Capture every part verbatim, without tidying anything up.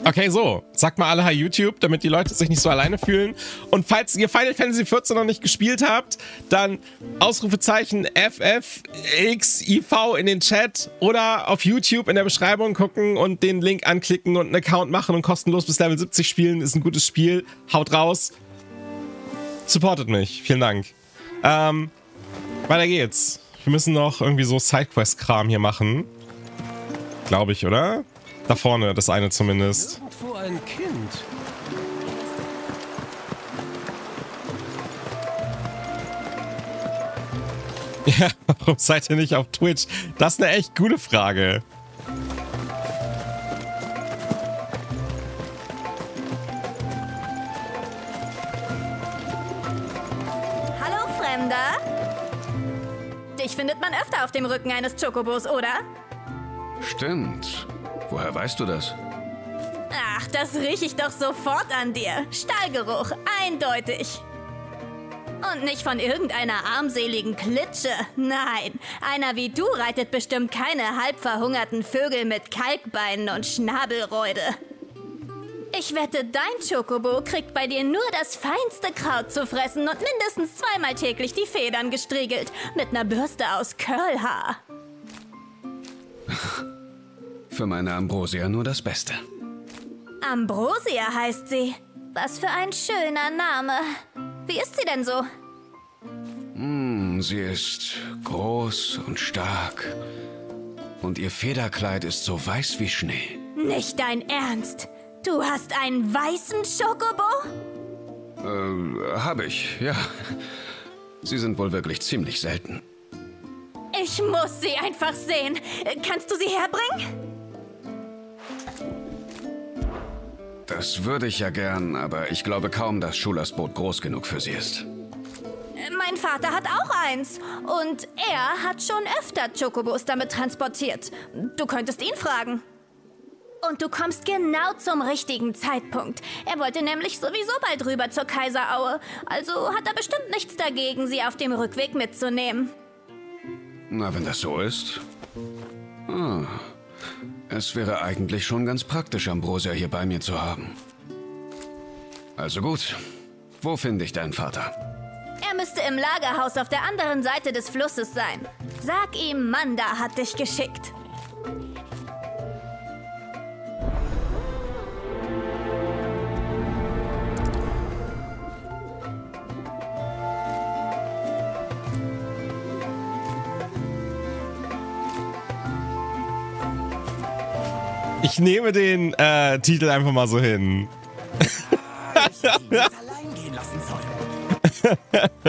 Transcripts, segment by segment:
Okay, so. Sagt mal alle Hi YouTube, damit die Leute sich nicht so alleine fühlen. Und falls ihr Final Fantasy vierzehn noch nicht gespielt habt, dann Ausrufezeichen F F X I V in den Chat oder auf YouTube in der Beschreibung gucken und den Link anklicken und einen Account machen und kostenlos bis Level siebzig spielen. Ist ein gutes Spiel. Haut raus. Supportet mich. Vielen Dank. Ähm, weiter geht's. Wir müssen noch irgendwie so Sidequest-Kram hier machen. Glaube ich, oder? Da vorne, das eine zumindest. Irgendwo ein Kind. Ja, warum seid ihr nicht auf Twitch? Das ist eine echt gute Frage. Hallo, Fremder. Dich findet man öfter auf dem Rücken eines Chocobos, oder? Stimmt. Woher weißt du das? Ach, das riech ich doch sofort an dir. Stallgeruch, eindeutig. Und nicht von irgendeiner armseligen Klitsche. Nein, einer wie du reitet bestimmt keine halb verhungerten Vögel mit Kalkbeinen und Schnabelreude. Ich wette, dein Chocobo kriegt bei dir nur das feinste Kraut zu fressen und mindestens zweimal täglich die Federn gestriegelt. Mit einer Bürste aus Curlhaar. Für meine Ambrosia nur das Beste. Ambrosia heißt sie. Was für ein schöner Name. Wie ist sie denn so? Hm, sie ist groß und stark. Und ihr Federkleid ist so weiß wie Schnee. Nicht dein Ernst. Du hast einen weißen Chocobo? Äh, hab ich, ja. Sie sind wohl wirklich ziemlich selten. Ich muss sie einfach sehen. Kannst du sie herbringen? Das würde ich ja gern, aber ich glaube kaum, dass Schulas Boot groß genug für sie ist. Mein Vater hat auch eins. Und er hat schon öfter Chocobos damit transportiert. Du könntest ihn fragen. Und du kommst genau zum richtigen Zeitpunkt. Er wollte nämlich sowieso bald rüber zur Kaiseraue. Also hat er bestimmt nichts dagegen, sie auf dem Rückweg mitzunehmen. Na, wenn das so ist. Ah, es wäre eigentlich schon ganz praktisch, Ambrosia hier bei mir zu haben. Also gut. Wo finde ich deinen Vater? Er müsste im Lagerhaus auf der anderen Seite des Flusses sein. Sag ihm, Manda hat dich geschickt. Ich nehme den äh, Titel einfach mal so hin. Ich hätte ihn nicht allein gehen lassen sollen.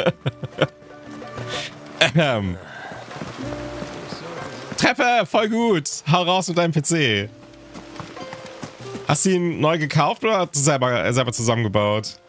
ähm. Treppe, voll gut. Hau raus mit deinem P C. Hast du ihn neu gekauft oder hast du selber, äh, selber zusammengebaut?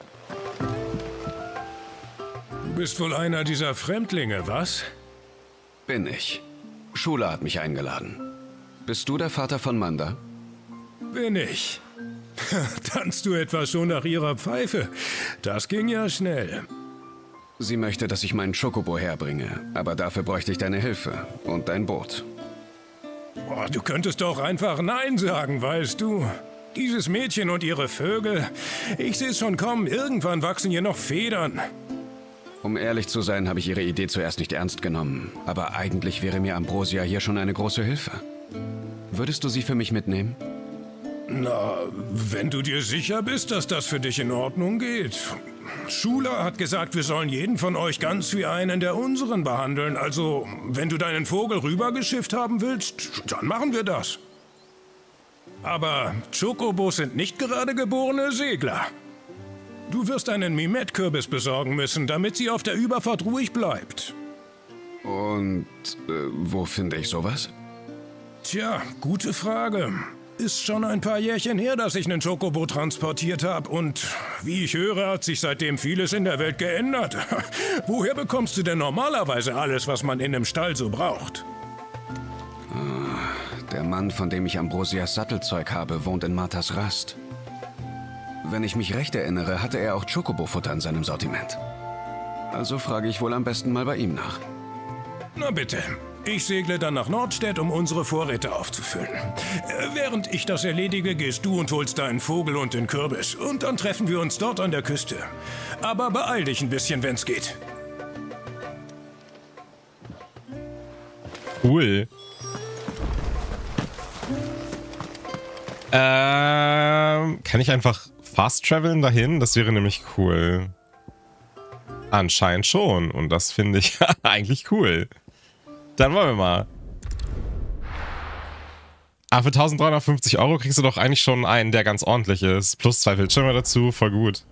Du bist wohl einer dieser Fremdlinge, was? Bin ich. Schula hat mich eingeladen. Bist du der Vater von Manda? Bin ich. Tanzt du etwa schon nach ihrer Pfeife? Das ging ja schnell. Sie möchte, dass ich meinen Chocobo herbringe, aber dafür bräuchte ich deine Hilfe und dein Boot. Oh, du könntest doch einfach Nein sagen, weißt du. Dieses Mädchen und ihre Vögel, ich sehe es schon kommen, irgendwann wachsen hier noch Federn. Um ehrlich zu sein, habe ich ihre Idee zuerst nicht ernst genommen, aber eigentlich wäre mir Ambrosia hier schon eine große Hilfe. Würdest du sie für mich mitnehmen? Na, wenn du dir sicher bist, dass das für dich in Ordnung geht. Schula hat gesagt, wir sollen jeden von euch ganz wie einen der unseren behandeln. Also, wenn du deinen Vogel rübergeschifft haben willst, dann machen wir das. Aber Chocobos sind nicht gerade geborene Segler. Du wirst einen Mimet-Kürbis besorgen müssen, damit sie auf der Überfahrt ruhig bleibt. Und äh, wo finde ich sowas? Tja, gute Frage. Ist schon ein paar Jährchen her, dass ich einen Chocobo transportiert habe. Und wie ich höre, hat sich seitdem vieles in der Welt geändert. Woher bekommst du denn normalerweise alles, was man in einem Stall so braucht? Der Mann, von dem ich Ambrosias Sattelzeug habe, wohnt in Marthas Rast. Wenn ich mich recht erinnere, hatte er auch Chocobo-Futter in seinem Sortiment. Also frage ich wohl am besten mal bei ihm nach. Na bitte. Ich segle dann nach Nordstedt, um unsere Vorräte aufzufüllen. Äh, während ich das erledige, gehst du und holst deinen Vogel und den Kürbis. Und dann treffen wir uns dort an der Küste. Aber beeil dich ein bisschen, wenn's geht. Cool. Ähm, kann ich einfach fast traveln dahin? Das wäre nämlich cool. Anscheinend schon. Und das finde ich eigentlich cool. Dann wollen wir mal. Ah, für eintausenddreihundertfünfzig Euro kriegst du doch eigentlich schon einen, der ganz ordentlich ist. Plus zwei Bildschirme dazu, voll gut.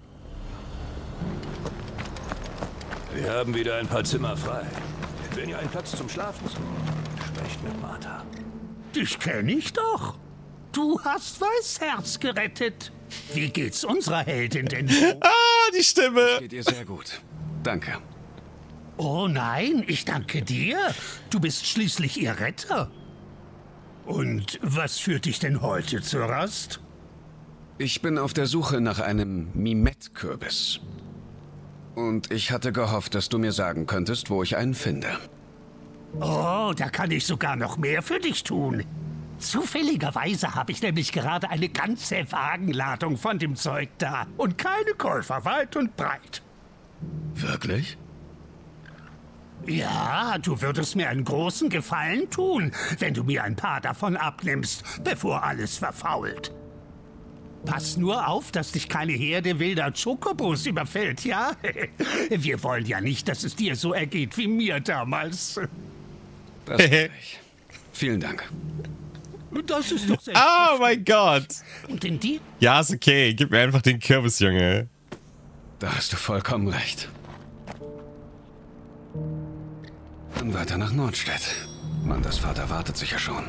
Wir haben wieder ein paar Zimmer frei. Wenn ihr einen Platz zum Schlafen sucht, sprecht mit Martha. Dich kenne ich doch. Du hast Weißherz gerettet. Wie geht's unserer Heldin denn so? Ah, die Stimme. Geht ihr sehr gut. Danke. Oh nein, ich danke dir. Du bist schließlich ihr Retter. Und was führt dich denn heute zur Rast? Ich bin auf der Suche nach einem Mimet-Kürbis. Und ich hatte gehofft, dass du mir sagen könntest, wo ich einen finde. Oh, da kann ich sogar noch mehr für dich tun. Zufälligerweise habe ich nämlich gerade eine ganze Wagenladung von dem Zeug da. Und keine Käufer weit und breit. Wirklich? Ja, du würdest mir einen großen Gefallen tun, wenn du mir ein paar davon abnimmst, bevor alles verfault. Pass nur auf, dass dich keine Herde wilder Chocobos überfällt, ja? Wir wollen ja nicht, dass es dir so ergeht wie mir damals. Das will ich. Vielen Dank. Das ist doch Oh mein Gott. Und in die? Ja, ist okay. Gib mir einfach den Kürbis, Junge. Da hast du vollkommen recht. Dann weiter nach Nordstedt. Mandas Vater wartet sicher schon.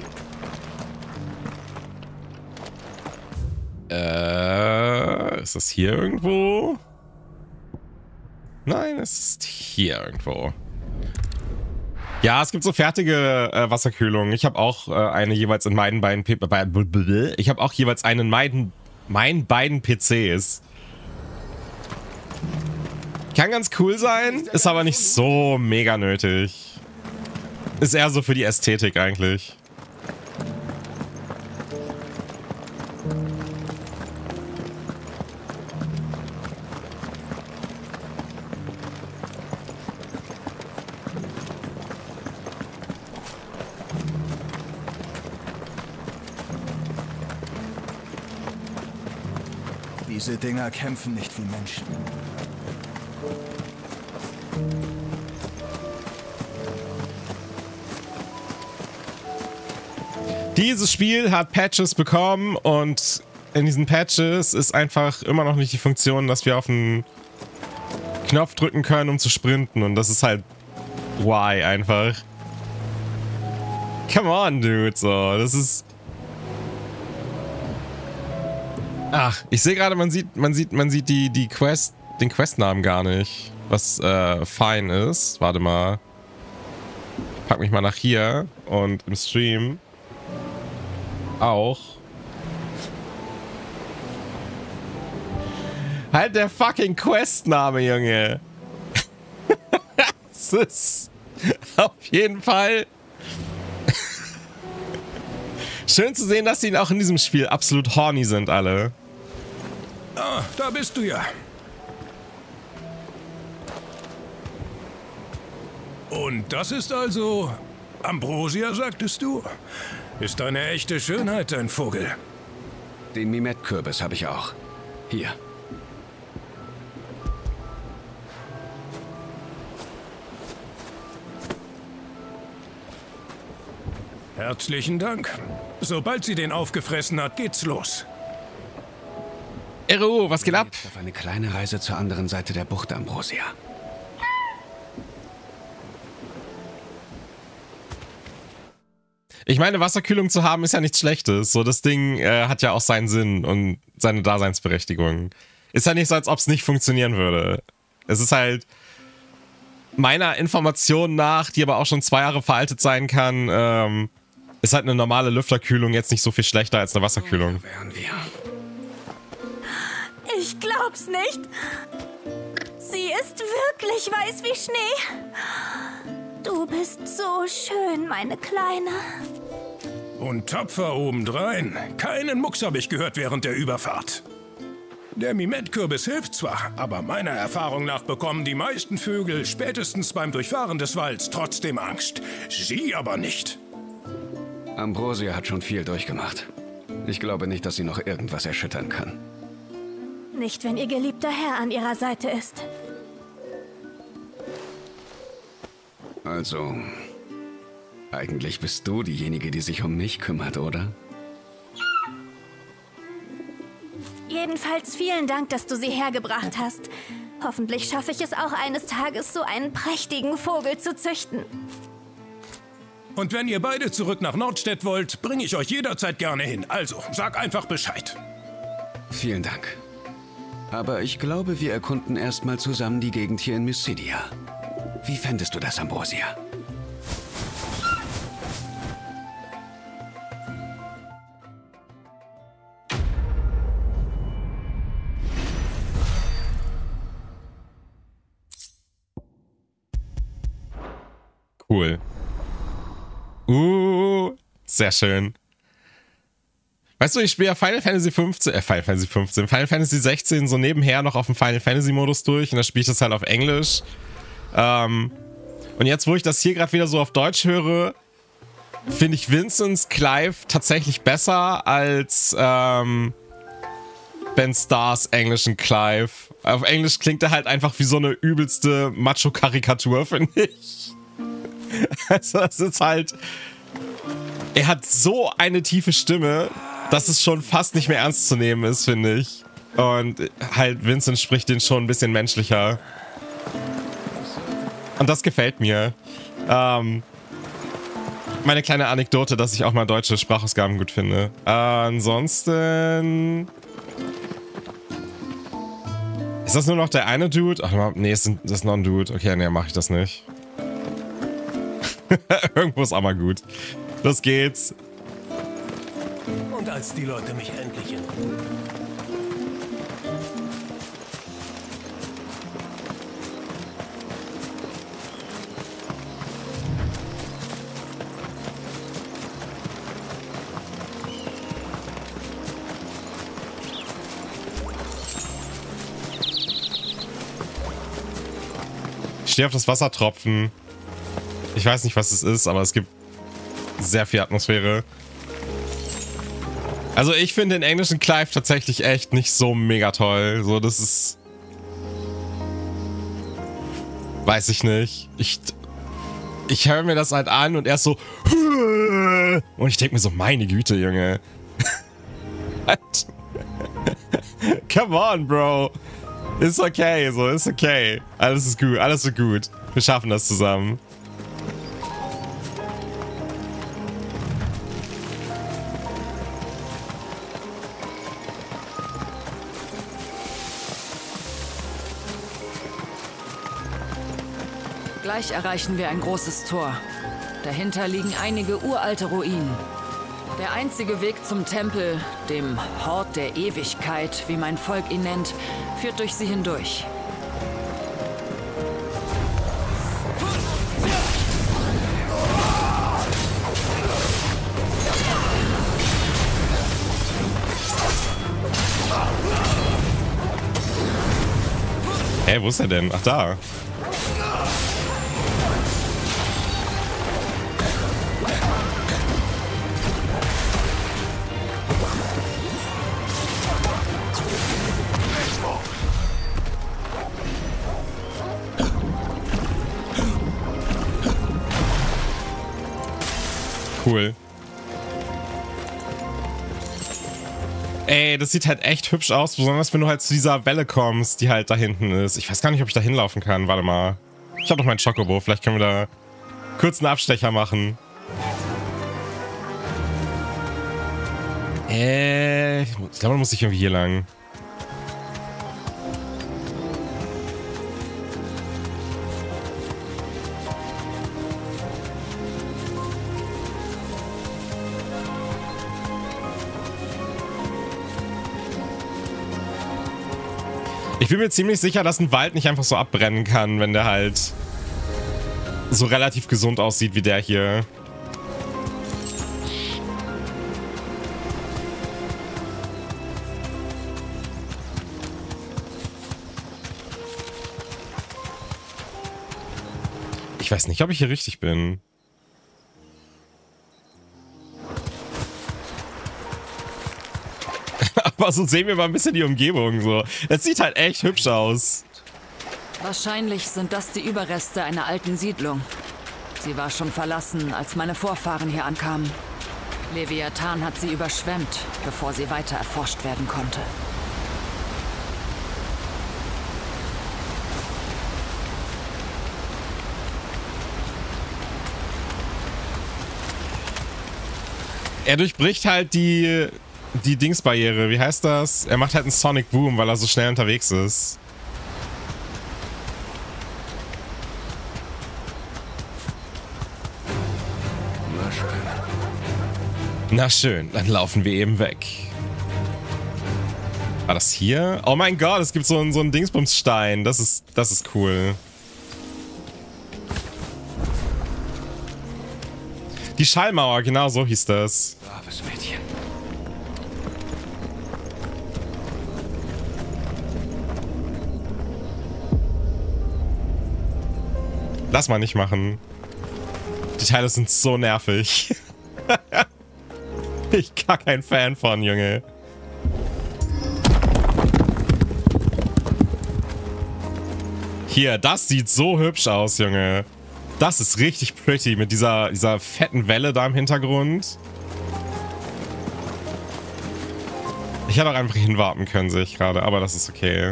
Äh, ist das hier irgendwo? Nein, es ist hier irgendwo. Ja, es gibt so fertige äh, Wasserkühlungen. Ich habe auch äh, eine jeweils in meinen beiden P Ich habe auch jeweils einen in meinen, meinen beiden P Cs. Kann ganz cool sein, ist aber nicht so mega nötig. Ist eher so für die Ästhetik eigentlich. Diese Dinger kämpfen nicht wie Menschen. Dieses Spiel hat Patches bekommen und in diesen Patches ist einfach immer noch nicht die Funktion, dass wir auf den Knopf drücken können, um zu sprinten. Und das ist halt why einfach. Come on, dude. So, das ist... Ach, ich sehe gerade, man sieht, man sieht, man sieht die, die Quest, den Questnamen gar nicht. Was äh, fein ist. Warte mal. Ich pack mich mal nach hier und im Stream auch. Halt der fucking Questname, Junge. Das ist auf jeden Fall schön zu sehen, dass sie auch in diesem Spiel absolut horny sind, alle. Ah, da bist du ja. Und das ist also Ambrosia, sagtest du? Ist eine echte Schönheit, dein Vogel. Den Mimet-Kürbis habe ich auch. Hier. Herzlichen Dank. Sobald sie den aufgefressen hat, geht's los. Ero, was geht ab? Jetzt auf eine kleine Reise zur anderen Seite der Bucht, Ambrosia. Ich meine, Wasserkühlung zu haben ist ja nichts Schlechtes. So, das Ding äh, hat ja auch seinen Sinn und seine Daseinsberechtigung. Ist ja nicht so, als ob es nicht funktionieren würde. Es ist halt meiner Information nach, die aber auch schon zwei Jahre veraltet sein kann, ähm, ist halt eine normale Lüfterkühlung jetzt nicht so viel schlechter als eine Wasserkühlung. Da wären wir. Ich glaub's nicht. Sie ist wirklich weiß wie Schnee. Du bist so schön, meine Kleine. Und tapfer obendrein. Keinen Mucks habe ich gehört während der Überfahrt. Der Mimet-Kürbis hilft zwar, aber meiner Erfahrung nach bekommen die meisten Vögel spätestens beim Durchfahren des Walds trotzdem Angst. Sie aber nicht. Ambrosia hat schon viel durchgemacht. Ich glaube nicht, dass sie noch irgendwas erschüttern kann. Nicht, wenn ihr geliebter Herr an ihrer Seite ist. Also, eigentlich bist du diejenige, die sich um mich kümmert, oder? Jedenfalls vielen Dank, dass du sie hergebracht hast. Hoffentlich schaffe ich es auch eines Tages, so einen prächtigen Vogel zu züchten. Und wenn ihr beide zurück nach Nordstedt wollt, bringe ich euch jederzeit gerne hin. Also, sag einfach Bescheid. Vielen Dank. Aber ich glaube, wir erkunden erstmal zusammen die Gegend hier in Mysidia. Wie fändest du das, Ambrosia? Cool. Uh, sehr schön. Weißt du, ich spiele ja Final Fantasy fünfzehn, äh, Final Fantasy fünfzehn, Final Fantasy sechzehn so nebenher noch auf dem Final Fantasy Modus durch und da spiele ich das halt auf Englisch. Ähm, und jetzt, wo ich das hier gerade wieder so auf Deutsch höre, finde ich Vincents Clive tatsächlich besser als ähm, Ben Stars englischen Clive. Auf Englisch klingt er halt einfach wie so eine übelste Macho-Karikatur, finde ich. Also es ist halt... Er hat so eine tiefe Stimme, dass es schon fast nicht mehr ernst zu nehmen ist, finde ich. Und halt Vincent spricht den schon ein bisschen menschlicher. Und das gefällt mir. Ähm, meine kleine Anekdote, dass ich auch mal deutsche Sprachausgaben gut finde. Äh, ansonsten... Ist das nur noch der eine Dude? Ach, nee, das ist noch ein Dude. Okay, nee, mach ich das nicht. Irgendwo ist auch mal gut. Los geht's. Und als die Leute mich endlich in Ich stehe auf das Wassertropfen. Ich weiß nicht, was es ist, aber es gibt sehr viel Atmosphäre. Also ich finde den englischen Clive tatsächlich echt nicht so mega toll. So, das ist... Weiß ich nicht. Ich, ich höre mir das halt an und er ist so... Und ich denke mir so, meine Güte, Junge. Come on, Bro. Ist okay, so, ist okay. Alles ist gut, alles ist gut. Wir schaffen das zusammen. Gleich erreichen wir ein großes Tor. Dahinter liegen einige uralte Ruinen. Der einzige Weg zum Tempel, dem Hort der Ewigkeit, wie mein Volk ihn nennt, führt durch sie hindurch. Hey, wo ist er denn? Ach, da. Cool. Ey, das sieht halt echt hübsch aus, besonders wenn du halt zu dieser Welle kommst, die halt da hinten ist. Ich weiß gar nicht, ob ich da hinlaufen kann. Warte mal. Ich habe noch meinen Chocobo. Vielleicht können wir da kurz einen Abstecher machen. Äh, ich glaube, da muss ich irgendwie hier lang. Ich bin mir ziemlich sicher, dass ein Wald nicht einfach so abbrennen kann, wenn der halt so relativ gesund aussieht wie der hier. Ich weiß nicht, ob ich hier richtig bin. Aber so sehen wir mal ein bisschen die Umgebung so. Das sieht halt echt hübsch aus. Wahrscheinlich sind das die Überreste einer alten Siedlung. Sie war schon verlassen, als meine Vorfahren hier ankamen. Leviathan hat sie überschwemmt, bevor sie weiter erforscht werden konnte. Er durchbricht halt die, die Dingsbarriere. Wie heißt das? Er macht halt einen Sonic Boom, weil er so schnell unterwegs ist. Na schön. Na schön, dann laufen wir eben weg. War das hier? Oh mein Gott, es gibt so einen, so einen Dingsbumsstein. Das ist, das ist cool. Die Schallmauer, genau so hieß das. Braves Mädchen. Lass mal nicht machen. Die Teile sind so nervig. Ich gar kein Fan von, Junge. Hier, das sieht so hübsch aus, Junge. Das ist richtig pretty mit dieser, dieser fetten Welle da im Hintergrund. Ich hätte auch einfach hinwarten können, sehe ich gerade, aber das ist okay.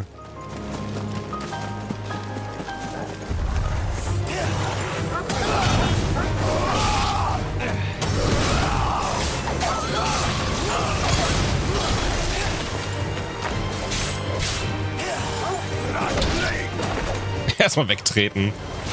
Erstmal wegtreten.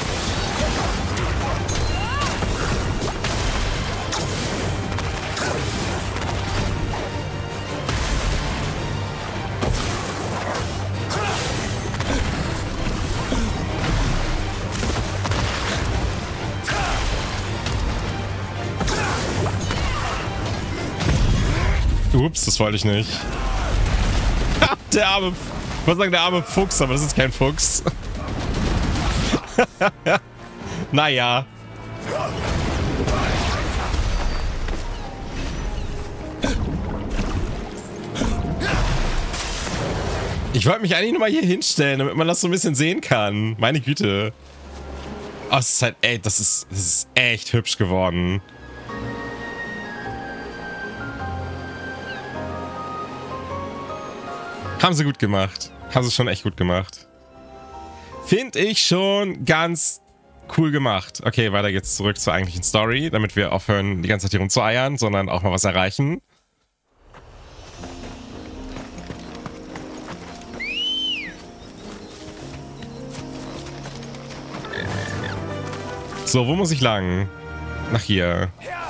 Ups, das wollte ich nicht. Der arme, ich wollte sagen, der arme Fuchs, aber das ist kein Fuchs. Naja. Ich wollte mich eigentlich nur mal hier hinstellen, damit man das so ein bisschen sehen kann. Meine Güte. Oh, das ist halt, ey, das ist, das ist echt hübsch geworden. Haben sie gut gemacht. Haben sie schon echt gut gemacht. Finde ich schon ganz cool gemacht. Okay, weiter geht's zurück zur eigentlichen Story, damit wir aufhören, die ganze Zeit hier rumzueiern, sondern auch mal was erreichen. So, wo muss ich lang? Nach hier.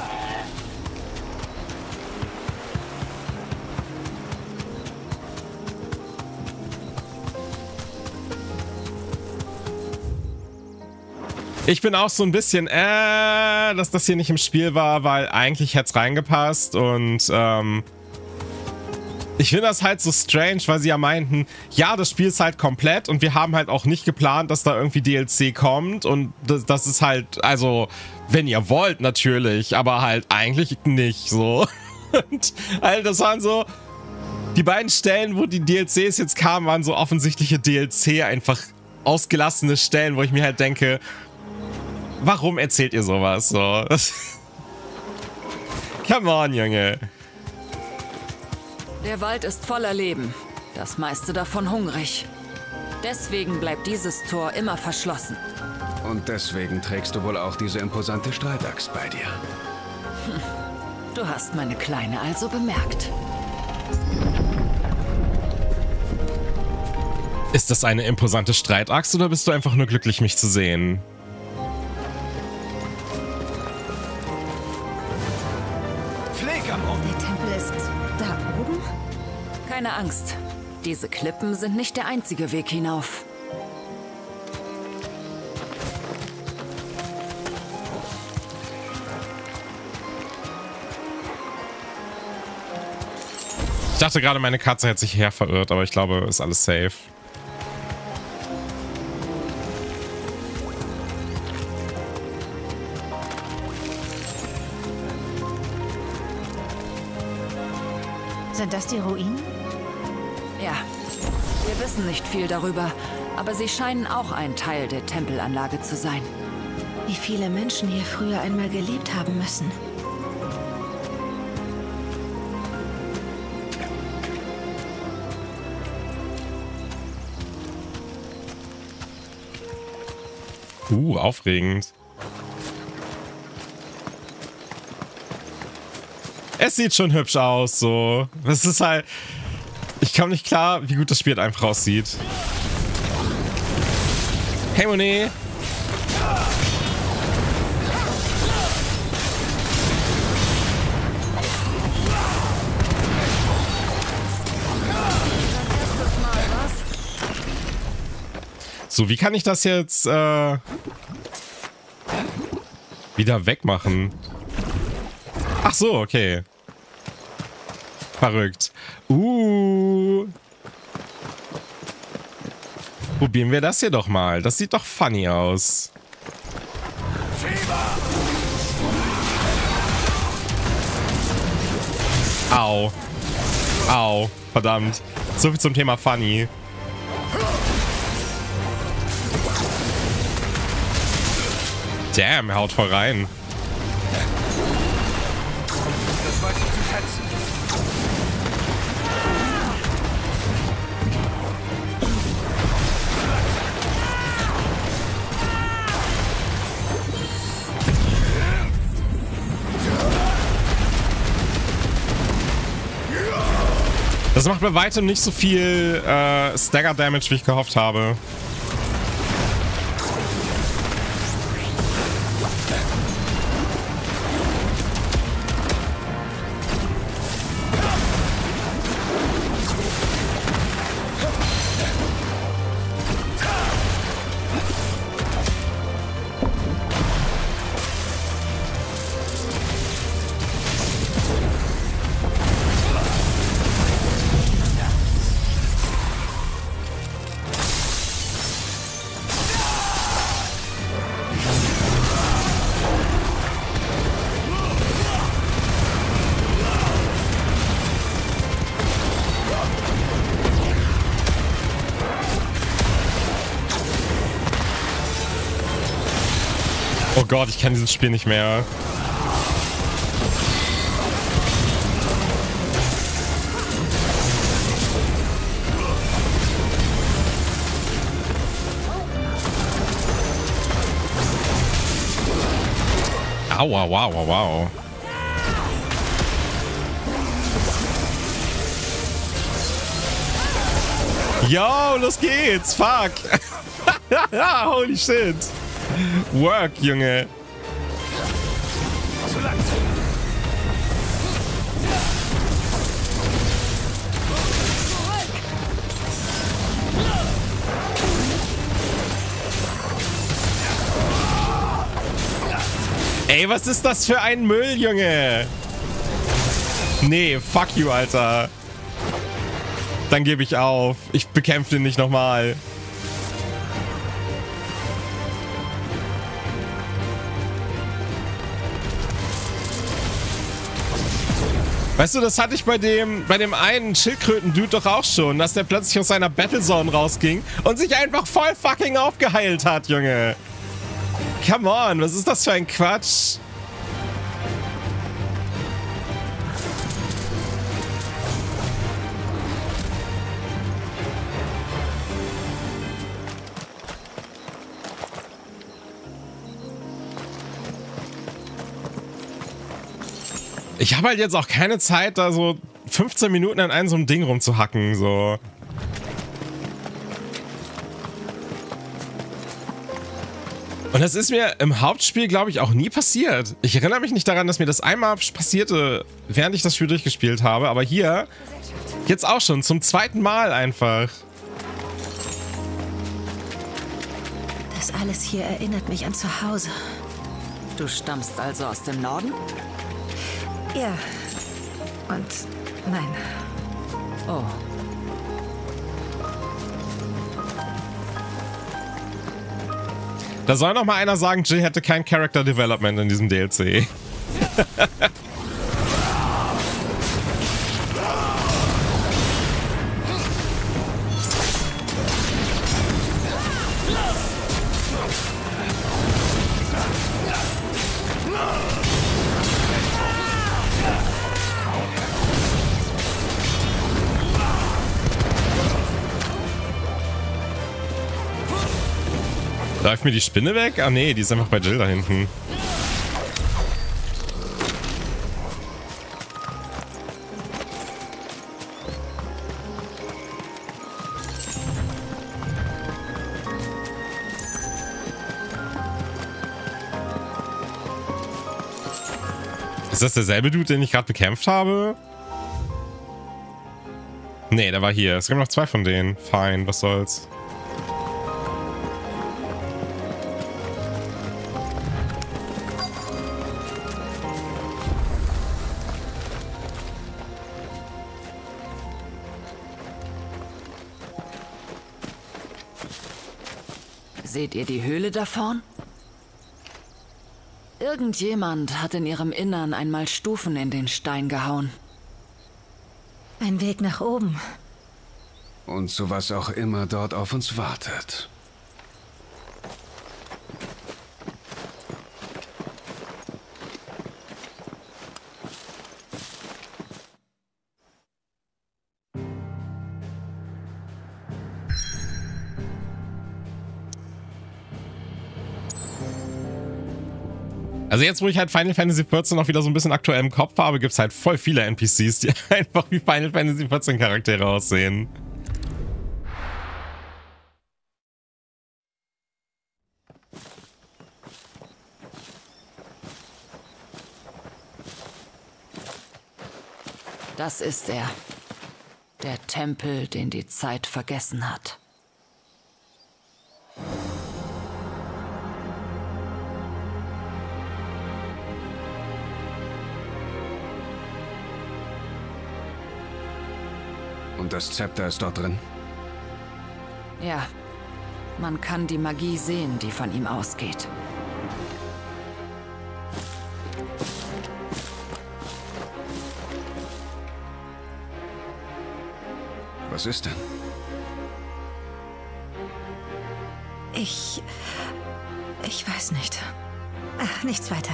Ich bin auch so ein bisschen, äh, dass das hier nicht im Spiel war, weil eigentlich hätte es reingepasst und, ähm, ich finde das halt so strange, weil sie ja meinten, ja, das Spiel ist halt komplett und wir haben halt auch nicht geplant, dass da irgendwie D L C kommt und das, das ist halt, also, wenn ihr wollt natürlich, aber halt eigentlich nicht so. Und halt, das waren so, die beiden Stellen, wo die D L Cs jetzt kamen, waren so offensichtliche D L C, einfach ausgelassene Stellen, wo ich mir halt denke, warum erzählt ihr sowas? So. Come on, Junge. Der Wald ist voller Leben. Das meiste davon hungrig. Deswegen bleibt dieses Tor immer verschlossen. Und deswegen trägst du wohl auch diese imposante Streitaxt bei dir. Hm. Du hast meine Kleine also bemerkt. Ist das eine imposante Streitaxt oder bist du einfach nur glücklich, mich zu sehen? Der Tempel ist da oben? Keine Angst. Diese Klippen sind nicht der einzige Weg hinauf. Ich dachte gerade, meine Katze hätte sich her verirrt, aber ich glaube, ist alles safe. Sind das die Ruinen? Ja, wir wissen nicht viel darüber, aber sie scheinen auch ein Teil der Tempelanlage zu sein. Wie viele Menschen hier früher einmal gelebt haben müssen. Uh, aufregend. Es sieht schon hübsch aus, so. Das ist halt... Ich komme nicht klar, wie gut das Spiel einfach aussieht. Hey, Monet. So, wie kann ich das jetzt äh, wieder wegmachen? Ach so, okay. Verrückt. Uh. Probieren wir das hier doch mal. Das sieht doch funny aus. Au. Au. Verdammt. So viel zum Thema funny. Damn, er haut voll rein. Das weiß ich zu schätzen. Das macht bei weitem nicht so viel äh, Stagger-Damage, wie ich gehofft habe. Oh Gott, ich kenne dieses Spiel nicht mehr. Aua, wow, wow, wow. Yo, los geht's, fuck. Holy shit. Work, Junge. Ey, was ist das für ein Müll, Junge? Nee, fuck you, Alter. Dann gebe ich auf. Ich bekämpfe den nicht nochmal. Weißt du, das hatte ich bei dem, bei dem einen Schildkröten-Dude doch auch schon, dass der plötzlich aus seiner Battlezone rausging und sich einfach voll fucking aufgeheilt hat, Junge. Come on, was ist das für ein Quatsch? Ich habe halt jetzt auch keine Zeit, da so fünfzehn Minuten an einem so einem Ding rumzuhacken, so. Und das ist mir im Hauptspiel, glaube ich, auch nie passiert. Ich erinnere mich nicht daran, dass mir das einmal passierte, während ich das Spiel durchgespielt habe, aber hier jetzt auch schon, zum zweiten Mal einfach. Das alles hier erinnert mich an zu Hause. Du stammst also aus dem Norden? Ja. Und nein. Oh. Da soll noch mal einer sagen, Jill hätte kein Character Development in diesem D L C. Läuft mir die Spinne weg? Ah nee, die ist einfach bei Jill da hinten. Ist das derselbe Dude, den ich gerade bekämpft habe? Nee, der war hier. Es gibt noch zwei von denen. Fein, was soll's. Seht ihr die Höhle da vorn? Irgendjemand hat in ihrem Innern einmal Stufen in den Stein gehauen. Ein Weg nach oben. Und zu was auch immer dort auf uns wartet. Also jetzt, wo ich halt Final Fantasy vierzehn noch wieder so ein bisschen aktuell im Kopf habe, gibt es halt voll viele N P Cs, die einfach wie Final Fantasy vierzehn Charaktere aussehen. Das ist er. Der Tempel, den die Zeit vergessen hat. Und das Zepter ist dort drin? Ja. Man kann die Magie sehen, die von ihm ausgeht. Was ist denn? Ich... Ich weiß nicht. Ach, nichts weiter.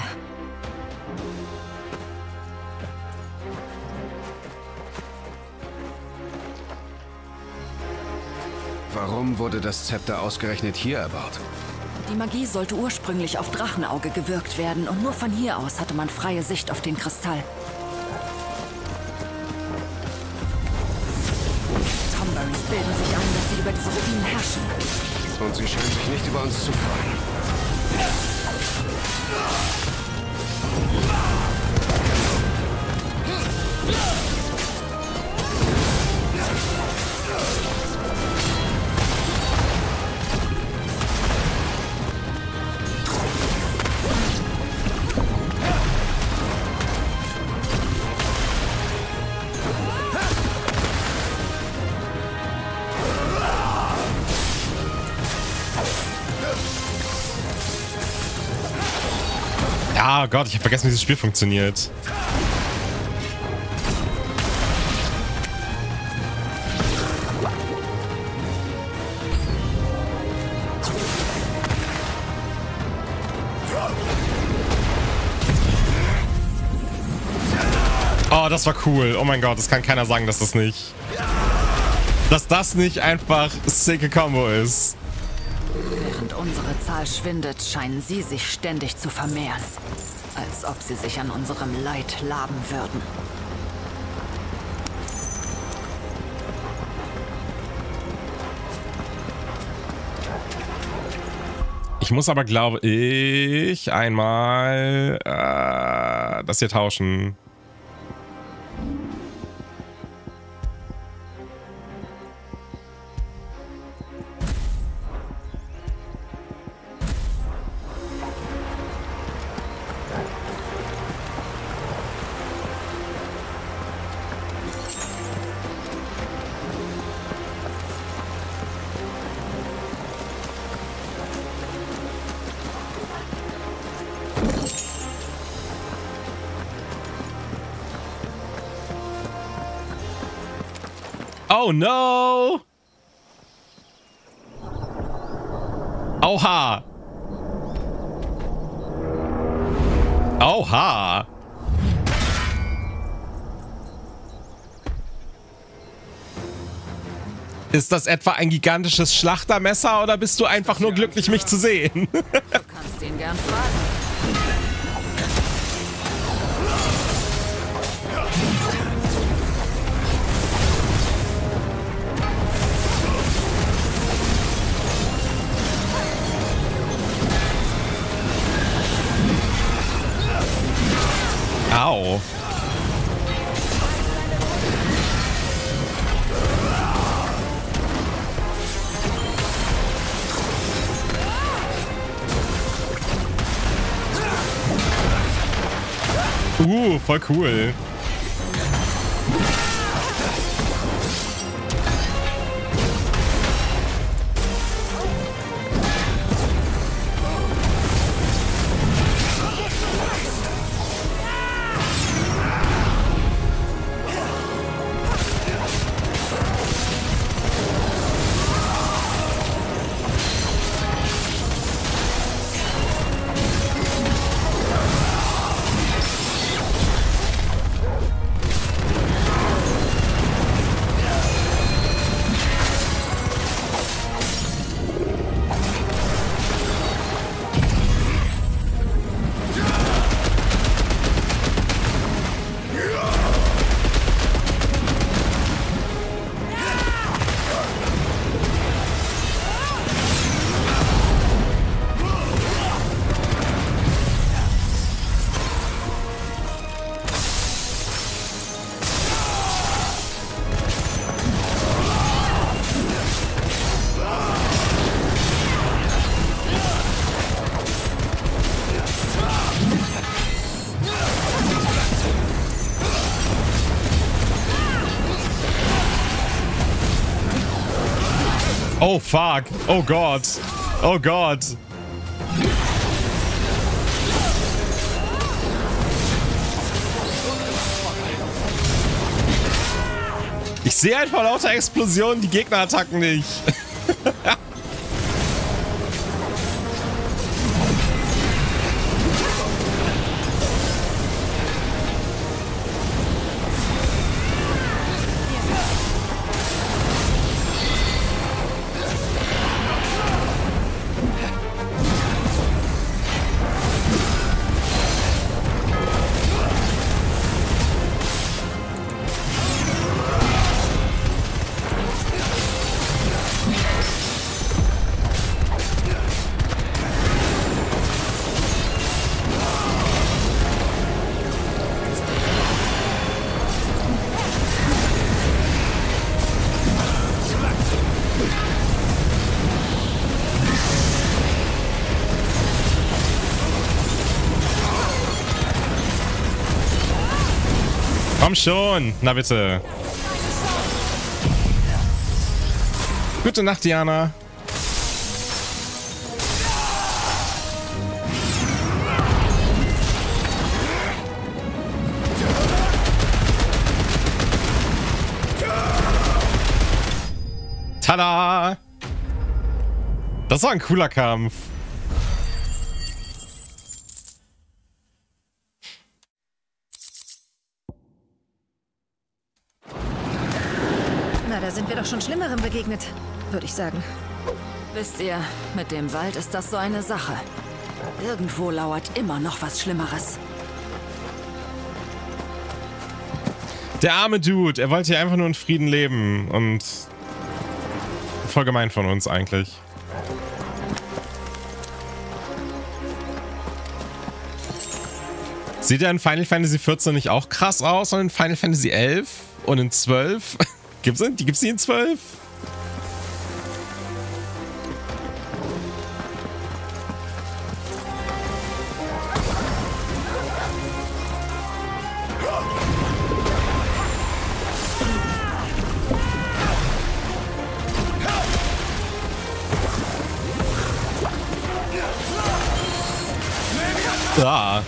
Warum wurde das Zepter ausgerechnet hier erbaut? Die Magie sollte ursprünglich auf Drachenauge gewirkt werden und nur von hier aus hatte man freie Sicht auf den Kristall. Tomberries bilden sich ein, dass sie über diese Ruinen herrschen. Und sie scheinen sich nicht über uns zu freuen. Ah Gott, ich habe vergessen, wie dieses Spiel funktioniert. Oh, das war cool. Oh mein Gott, das kann keiner sagen, dass das nicht... Dass das nicht einfach sicke Combo ist. Während unsere Zahl schwindet, scheinen sie sich ständig zu vermehren. Als ob sie sich an unserem Leid laben würden. Ich muss aber, glaube ich, einmal äh, das hier tauschen. Oh no! Oha! Oha! Ist das etwa ein gigantisches Schlachtermesser oder bist du einfach nur glücklich, mich zu sehen? Du kannst ihn gern fragen. Au. Uh, voll cool. Oh fuck. Oh Gott. Oh Gott. Ich sehe halt vor lauter Explosionen die Gegnerattacken nicht. Komm schon. Na bitte. Gute Nacht, Diana. Tada! Das war ein cooler Kampf. Na, da sind wir doch schon Schlimmerem begegnet, würde ich sagen. Wisst ihr, mit dem Wald ist das so eine Sache. Irgendwo lauert immer noch was Schlimmeres. Der arme Dude, er wollte ja einfach nur in Frieden leben und voll gemein von uns eigentlich. Sieht er in Final Fantasy vierzehn nicht auch krass aus und in Final Fantasy elf und in zwölf? Gibt's die? Gibt's die in zwölf? Ah.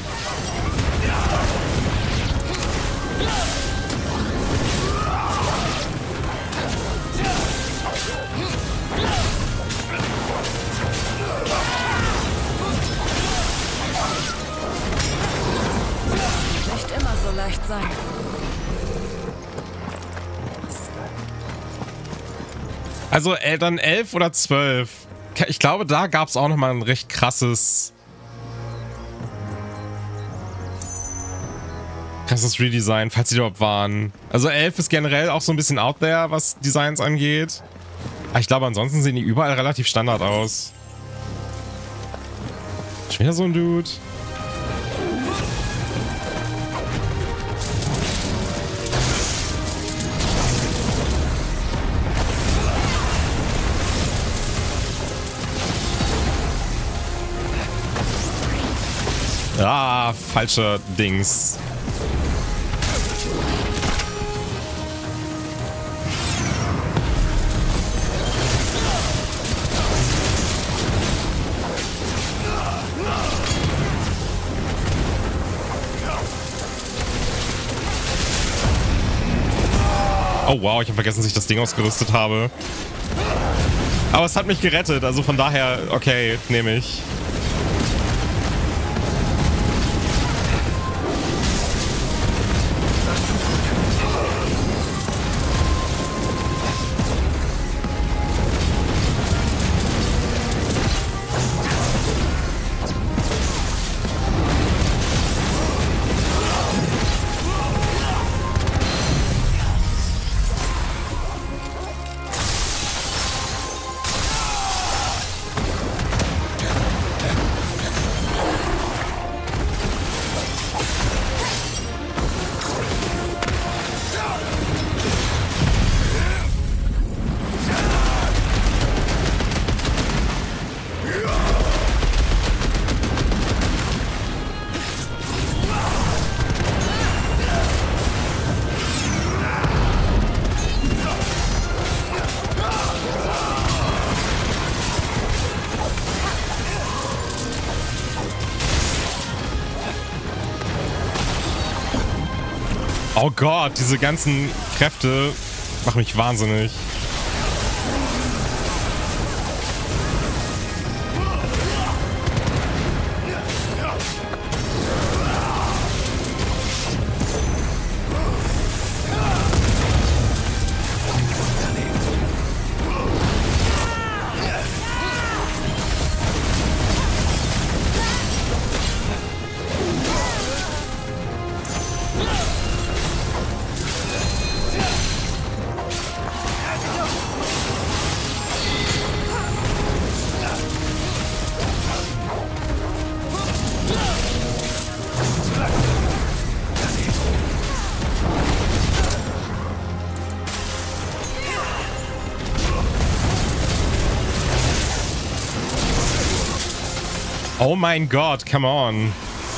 Also äh, dann elf oder zwölf. Ich glaube, da gab es auch nochmal ein recht krasses... krasses Redesign, falls sie überhaupt waren. Also elf ist generell auch so ein bisschen out there, was Designs angeht. Aber ich glaube, ansonsten sehen die überall relativ Standard aus. Schon wieder so ein Dude. Ah, falscher Dings. Oh wow, ich habe vergessen, dass ich das Ding ausgerüstet habe. Aber es hat mich gerettet, also von daher, okay, nehme ich. Oh Gott, diese ganzen Kräfte machen mich wahnsinnig. Oh mein Gott, come on.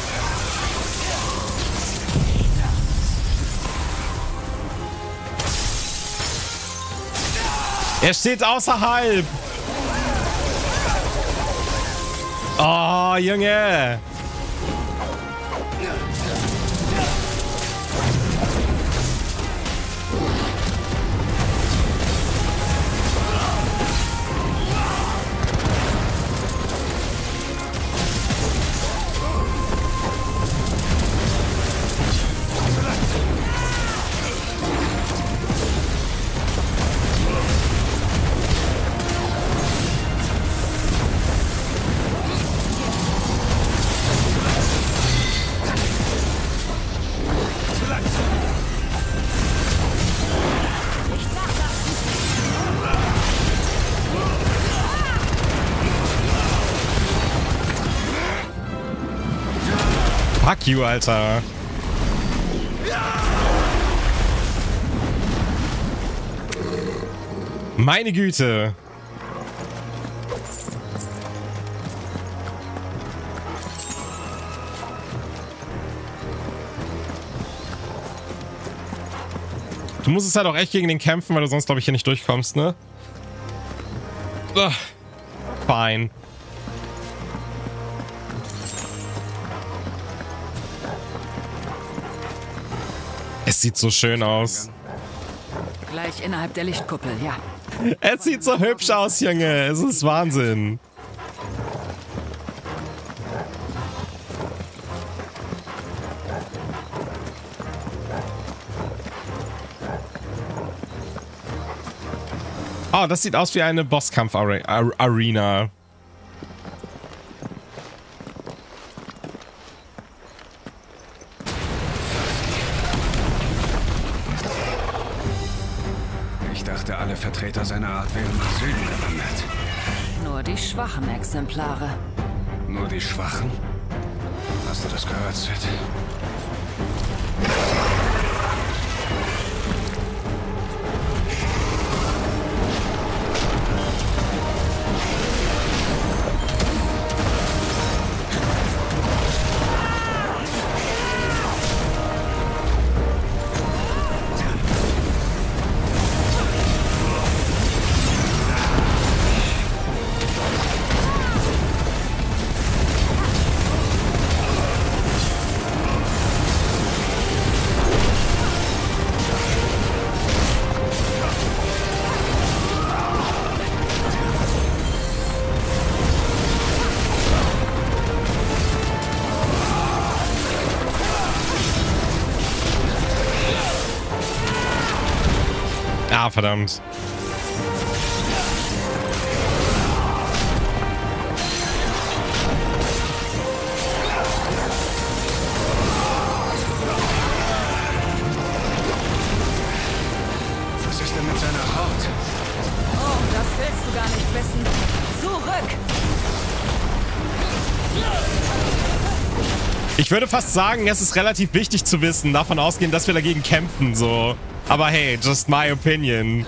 Er steht außerhalb. Oh, Junge. Fuck you, Alter. Meine Güte. Du musst es halt auch echt gegen den kämpfen, weil du sonst, glaube ich, hier nicht durchkommst, ne? Ugh. Fine. Es sieht so schön aus. Gleich innerhalb der Lichtkuppel, ja. Es sieht so hübsch aus, Junge. Es ist Wahnsinn. Oh, das sieht aus wie eine Bosskampf-Arena. Ich dachte, alle Vertreter seiner Art wären nach Süden gewandert. Nur die schwachen Exemplare. Nur die Schwachen? Hast du das gehört, Sid? Ah, verdammt. Was ist denn mit seiner Haut? Oh, das willst du gar nicht wissen. Zurück! Ich würde fast sagen, es ist relativ wichtig zu wissen, davon ausgehen, dass wir dagegen kämpfen, so. Aber hey, just my opinion.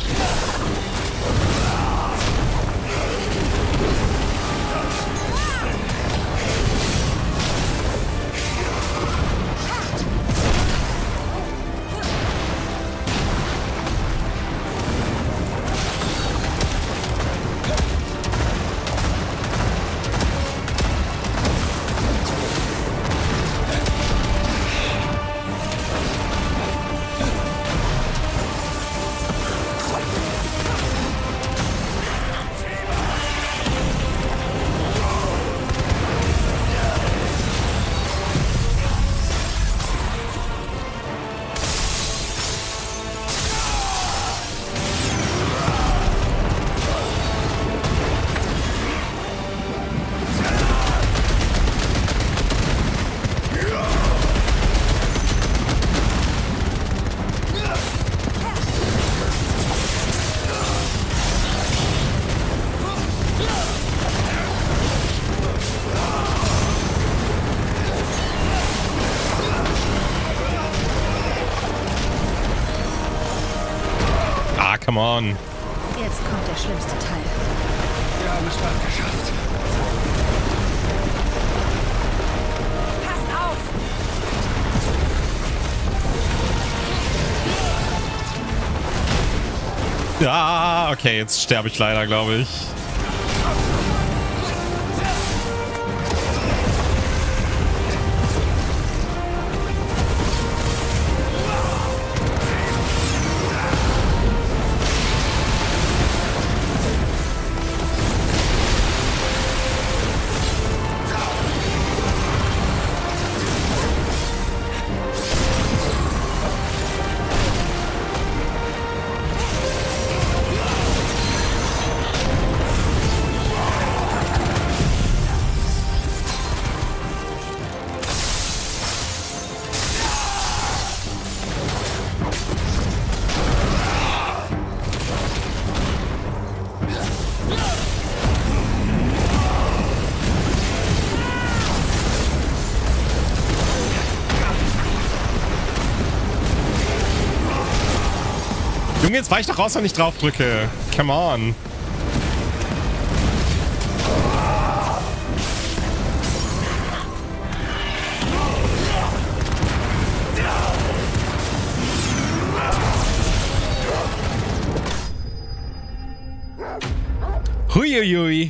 Come on. Jetzt kommt der schlimmste Teil. Wir haben es bald geschafft. Passt auf! Ja, okay, jetzt sterbe ich leider, glaube ich. Junge, jetzt weich doch raus, wenn ich drauf drücke. Come on. Huiuiui.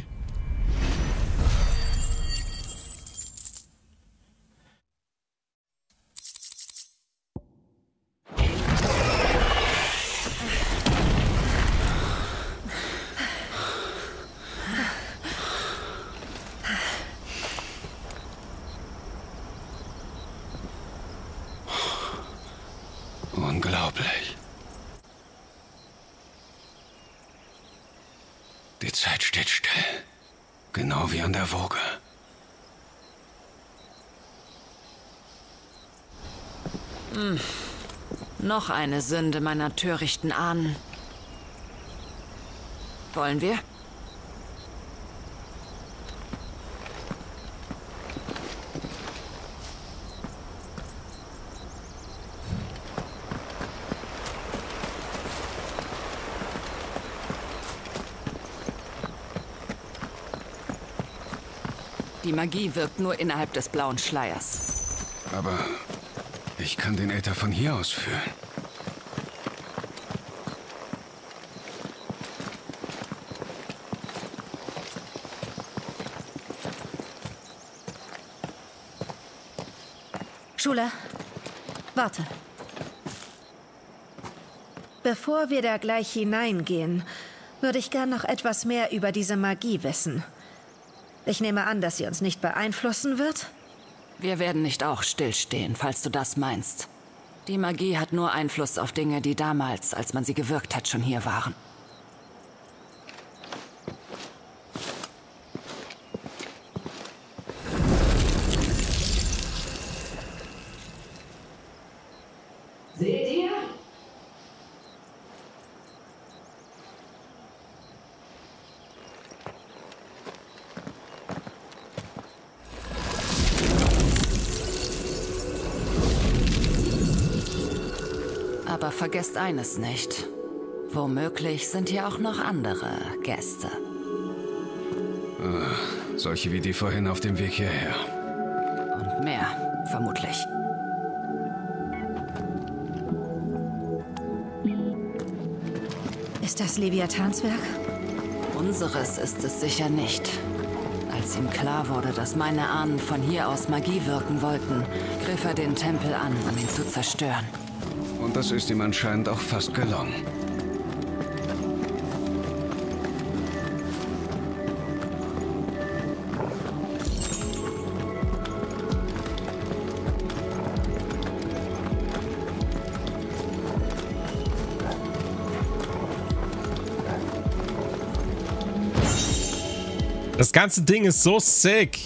Unglaublich. Die Zeit steht still. Genau wie an der Woge. Hm. Noch eine Sünde meiner törichten Ahnen. Wollen wir? Die Magie wirkt nur innerhalb des blauen Schleiers. Aber ich kann den Äther von hier aus fühlen. Schula, warte. Bevor wir da gleich hineingehen, würde ich gern noch etwas mehr über diese Magie wissen. Ich nehme an, dass sie uns nicht beeinflussen wird? Wir werden nicht auch stillstehen, falls du das meinst. Die Magie hat nur Einfluss auf Dinge, die damals, als man sie gewirkt hat, schon hier waren. Seht ihr? Aber vergesst eines nicht. Womöglich sind hier auch noch andere Gäste. Äh, solche wie die vorhin auf dem Weg hierher. Und mehr, vermutlich. Ist das Leviathans Werk? Unseres ist es sicher nicht. Als ihm klar wurde, dass meine Ahnen von hier aus Magie wirken wollten, griff er den Tempel an, um ihn zu zerstören. Und das ist ihm anscheinend auch fast gelungen. Das ganze Ding ist so sick.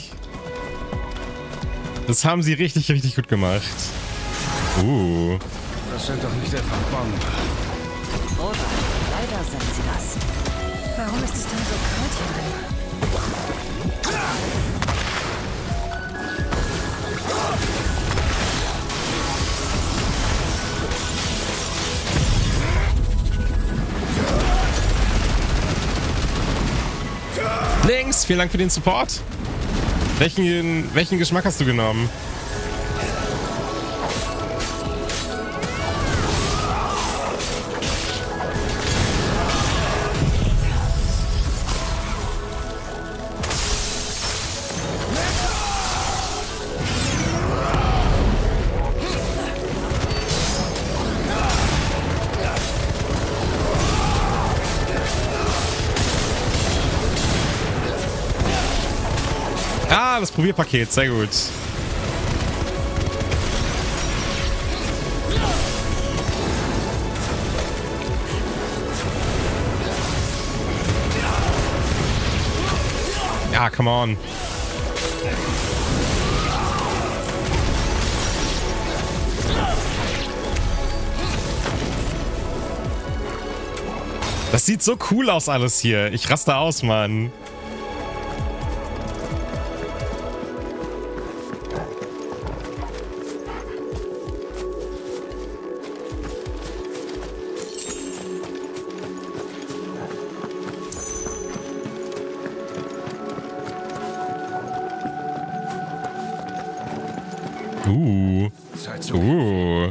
Das haben sie richtig, richtig gut gemacht. Uh. Das sind doch nicht etwa Bomben. Oder leider sind sie das. Warum ist es dann so kalt hier drin? Links, vielen Dank für den Support. Welchen, welchen Geschmack hast du genommen? Ah, das Probierpaket, sehr gut. Ja, come on. Das sieht so cool aus alles hier. Ich raste aus, Mann. Uh. Uh.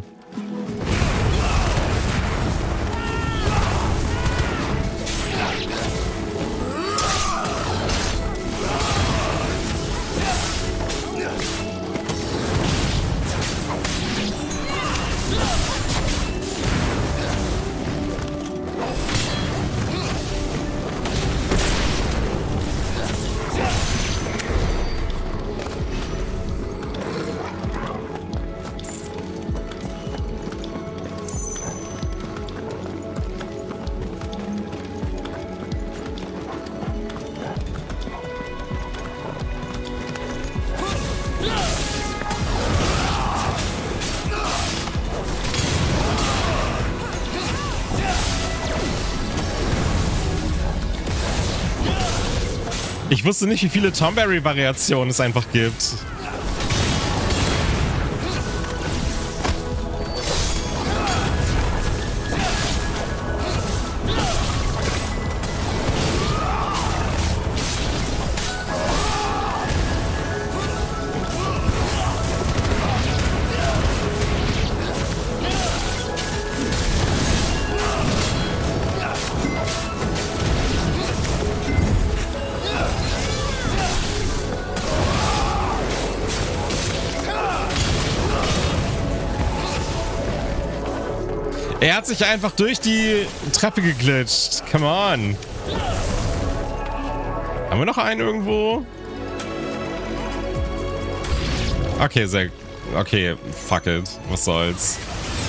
Ich wusste nicht, wie viele Tomberry-Variationen es einfach gibt. Er hat sich einfach durch die Treppe geglitscht. Come on. Haben wir noch einen irgendwo? Okay, sehr... Okay, fuck it. Was soll's.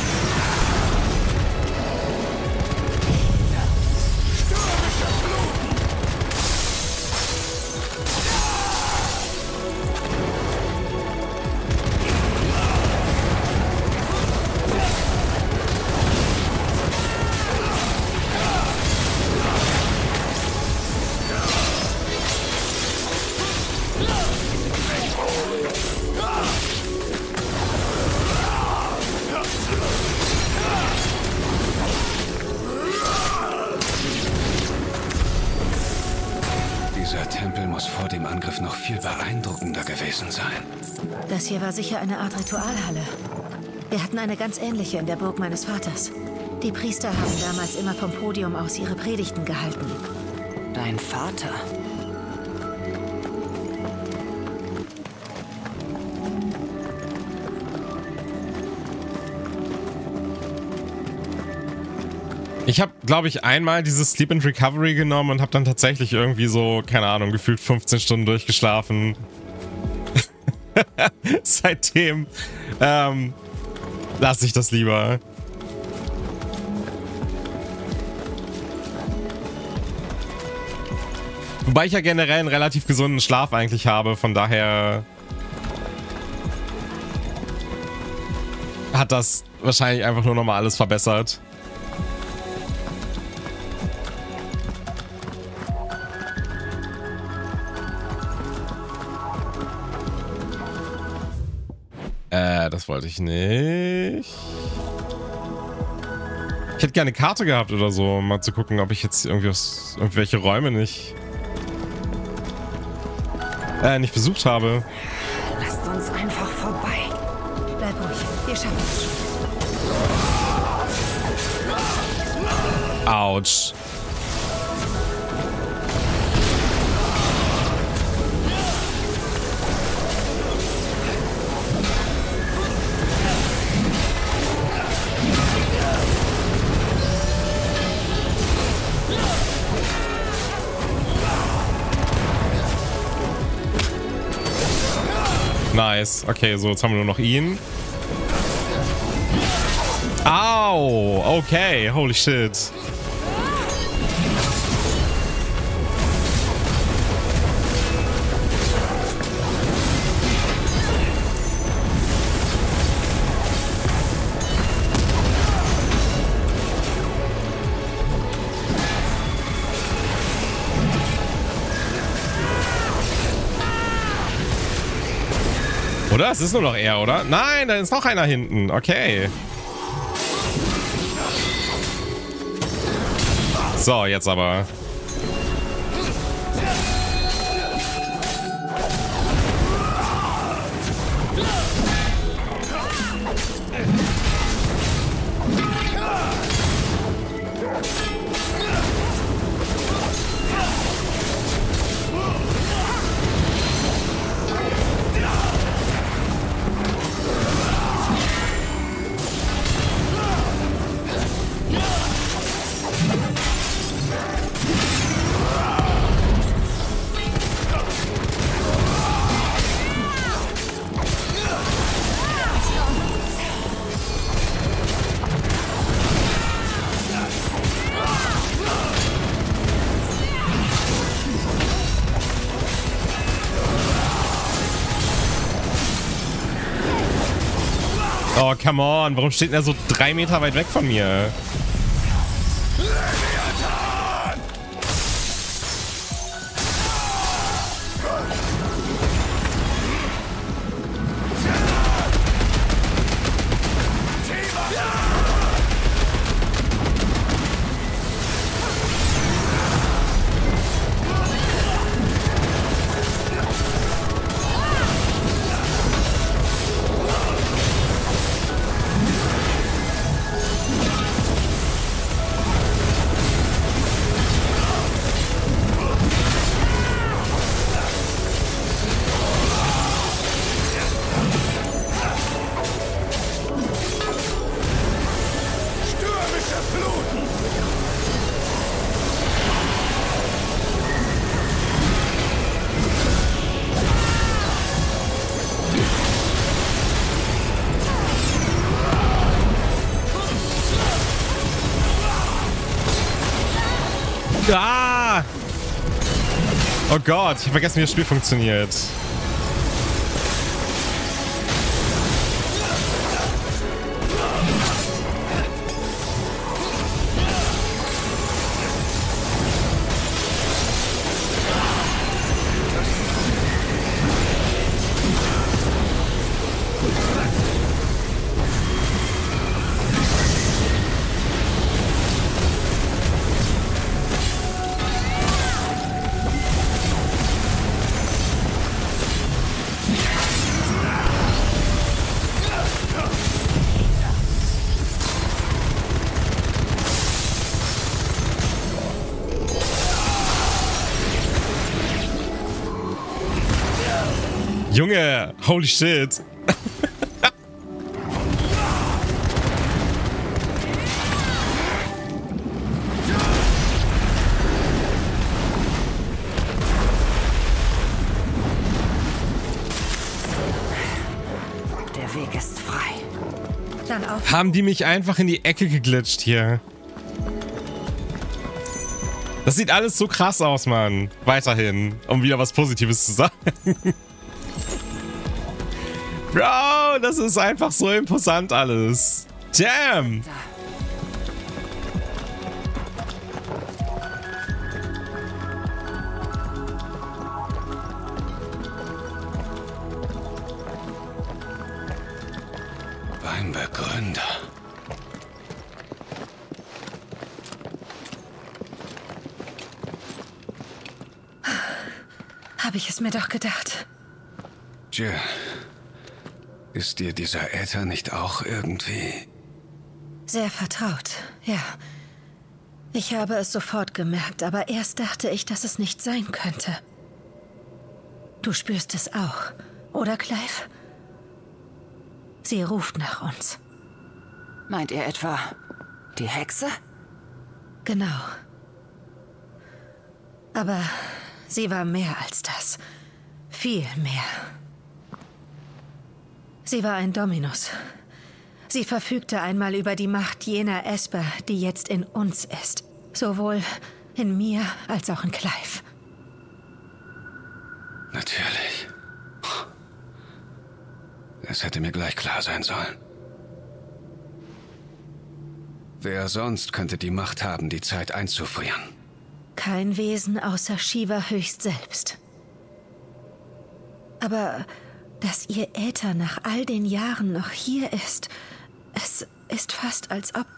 Das hier war sicher eine Art Ritualhalle. Wir hatten eine ganz ähnliche in der Burg meines Vaters. Die Priester haben damals immer vom Podium aus ihre Predigten gehalten. Dein Vater? Ich habe, glaube ich, einmal dieses Sleep and Recovery genommen und habe dann tatsächlich irgendwie so, keine Ahnung, gefühlt fünfzehn Stunden durchgeschlafen. Seitdem ähm, lasse ich das lieber. Wobei ich ja generell einen relativ gesunden Schlaf eigentlich habe, von daher hat das wahrscheinlich einfach nur nochmal alles verbessert. Äh, das wollte ich nicht. Ich hätte gerne eine Karte gehabt oder so, um mal zu gucken, ob ich jetzt irgendwie aus, irgendwelche Räume nicht äh, nicht besucht habe. Lasst uns einfach vorbei. Bleib ruhig, wir schaffen es schon. Autsch. Nice. Okay, so, jetzt haben wir nur noch ihn. Au! Okay, holy shit. Oder? Es ist nur noch er, oder? Nein, da ist noch einer hinten. Okay. So, jetzt aber. Oh, come on. Warum steht er so drei Meter weit weg von mir? Ah! Oh Gott, ich hab vergessen, wie das Spiel funktioniert. Junge, holy shit. Der Weg ist frei. Dann auf. Haben die mich einfach in die Ecke geglitscht hier. Das sieht alles so krass aus, Mann. Weiterhin, um wieder was Positives zu sagen. Bro, das ist einfach so imposant alles. Damn. Beim Begründer. Habe ich es mir doch gedacht. Jill. Ist dir dieser Äther nicht auch irgendwie... Sehr vertraut, ja. Ich habe es sofort gemerkt, aber erst dachte ich, dass es nicht sein könnte. Du spürst es auch, oder Clive? Sie ruft nach uns. Meint ihr etwa die Hexe? Genau. Aber sie war mehr als das. Viel mehr. Sie war ein Dominus. Sie verfügte einmal über die Macht jener Esper, die jetzt in uns ist. Sowohl in mir als auch in Clive. Natürlich. Es hätte mir gleich klar sein sollen. Wer sonst könnte die Macht haben, die Zeit einzufrieren? Kein Wesen außer Shiva höchst selbst. Aber dass ihr Äther nach all den Jahren noch hier ist, es ist fast als ob...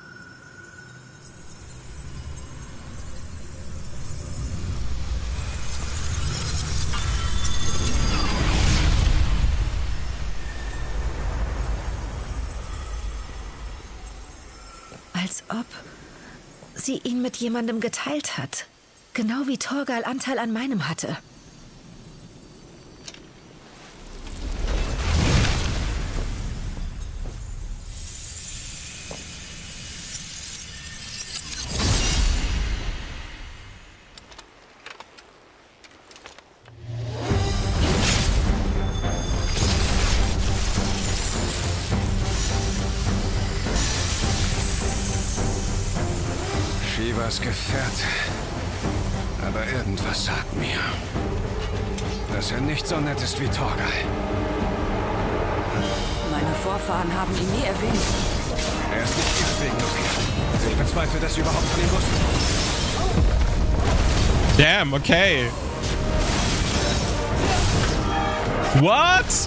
Als ob sie ihn mit jemandem geteilt hat. Genau wie Torgal Anteil an meinem hatte. Shivas Gefährte. Aber irgendwas sagt mir, dass er nicht so nett ist wie Torgal. Meine Vorfahren haben ihn nie erwähnt. Er ist nicht deswegen okay. Ich bezweifle, dass sie überhaupt von ihm wussten. Damn, okay. What?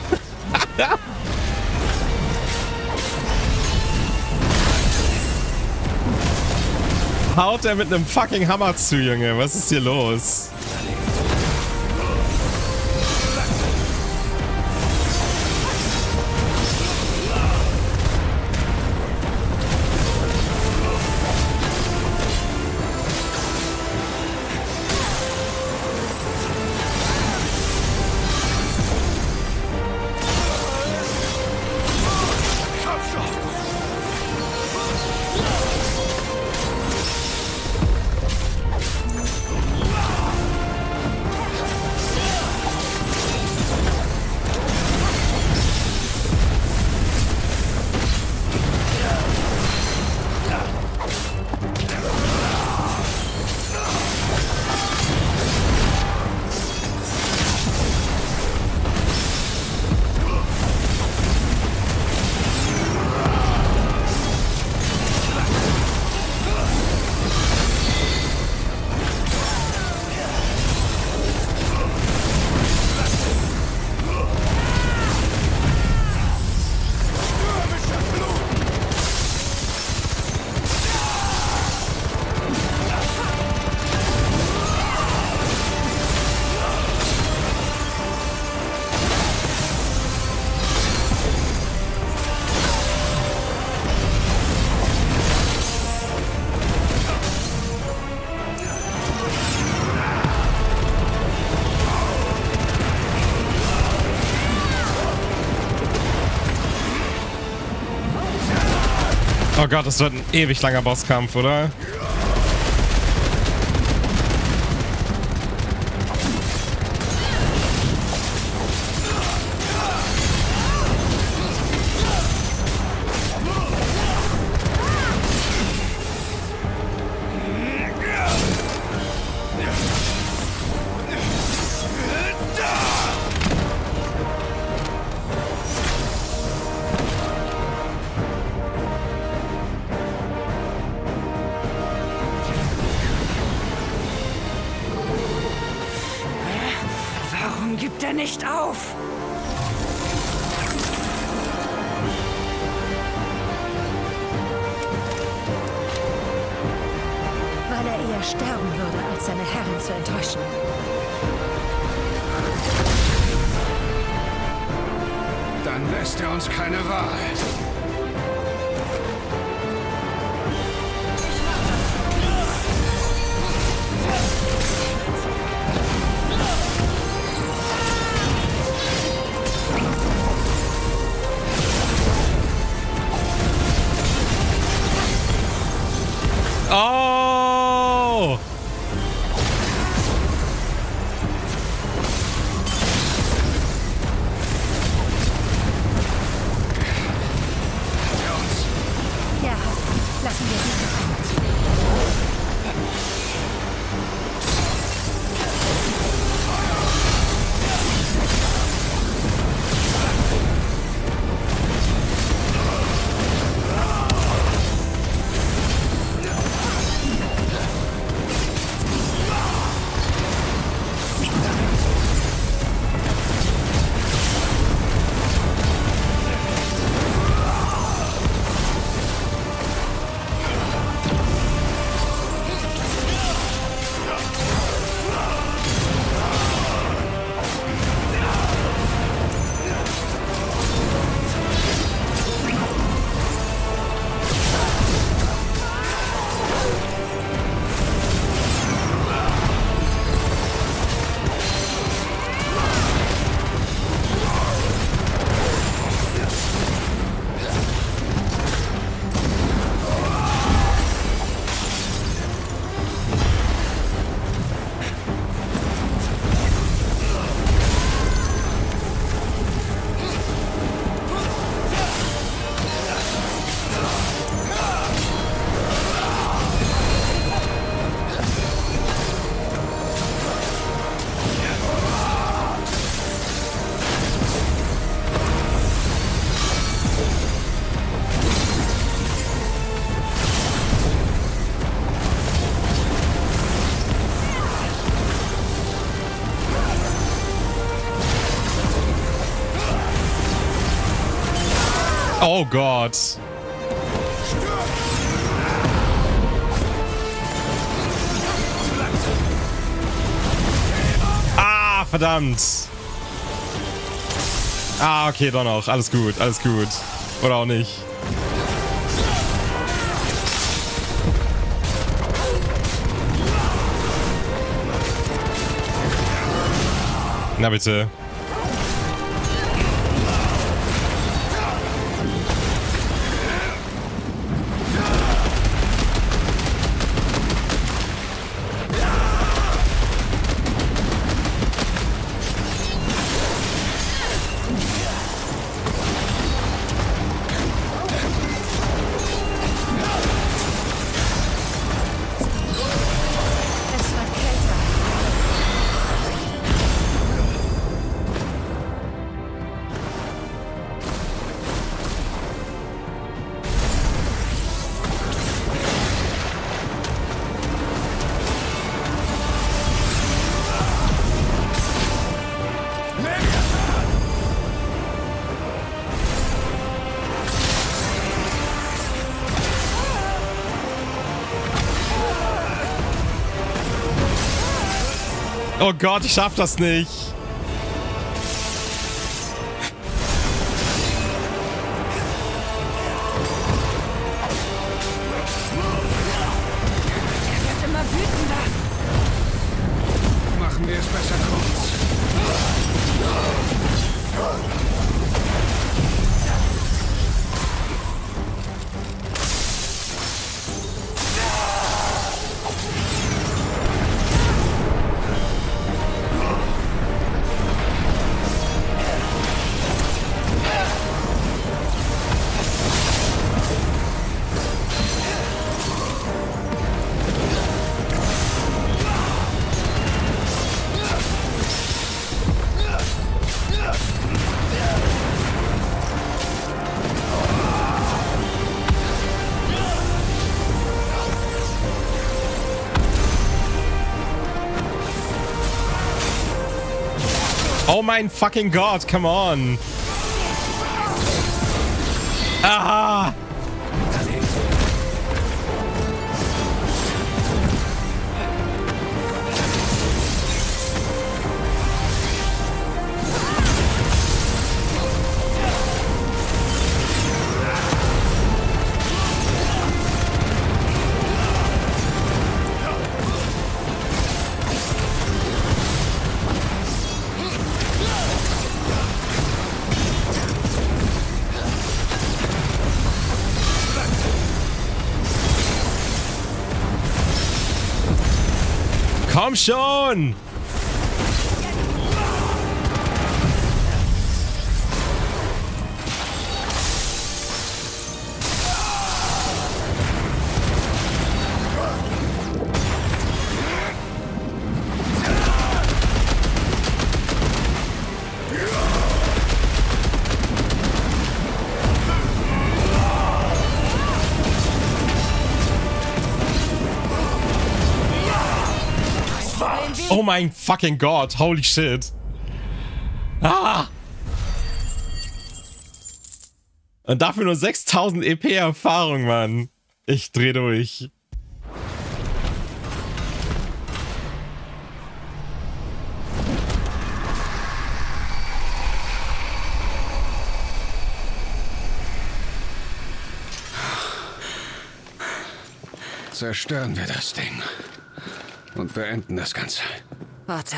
Haut er mit einem fucking Hammer zu, Junge. Was ist hier los? Oh Gott, das wird ein ewig langer Bosskampf, oder? Gibt er nicht auf? Weil er eher sterben würde, als seine Herrin zu enttäuschen. Dann lässt er uns keine Wahl. Oh! Ja, lassen wir ihn noch einmal zu. Oh Gott. Ah, verdammt. Ah, okay, doch noch. Alles gut, alles gut. Oder auch nicht. Na bitte. Oh Gott, ich schaff das nicht. Er wird immer wütender. Machen wir es besser kurz. Oh mein fucking Gott, come on. Aha. Komm schon! Oh mein fucking Gott, holy shit. Ah! Und dafür nur sechstausend E P Erfahrung, Mann. Ich dreh durch. Zerstören wir das Ding. Und beenden das Ganze. Warte.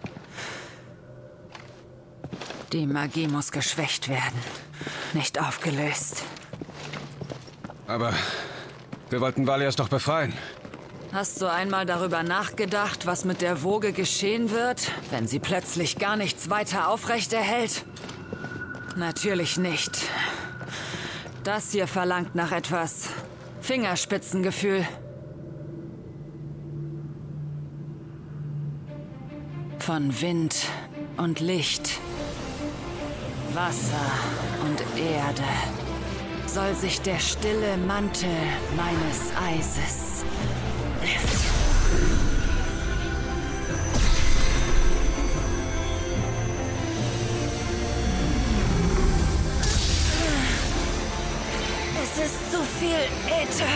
Die Magie muss geschwächt werden, nicht aufgelöst. Aber wir wollten Valias doch befreien. Hast du einmal darüber nachgedacht, was mit der Woge geschehen wird, wenn sie plötzlich gar nichts weiter aufrechterhält? Natürlich nicht. Das hier verlangt nach etwas Fingerspitzengefühl. Von Wind und Licht, Wasser und Erde soll sich der stille Mantel meines Eises lüften. Es ist zu viel Äther.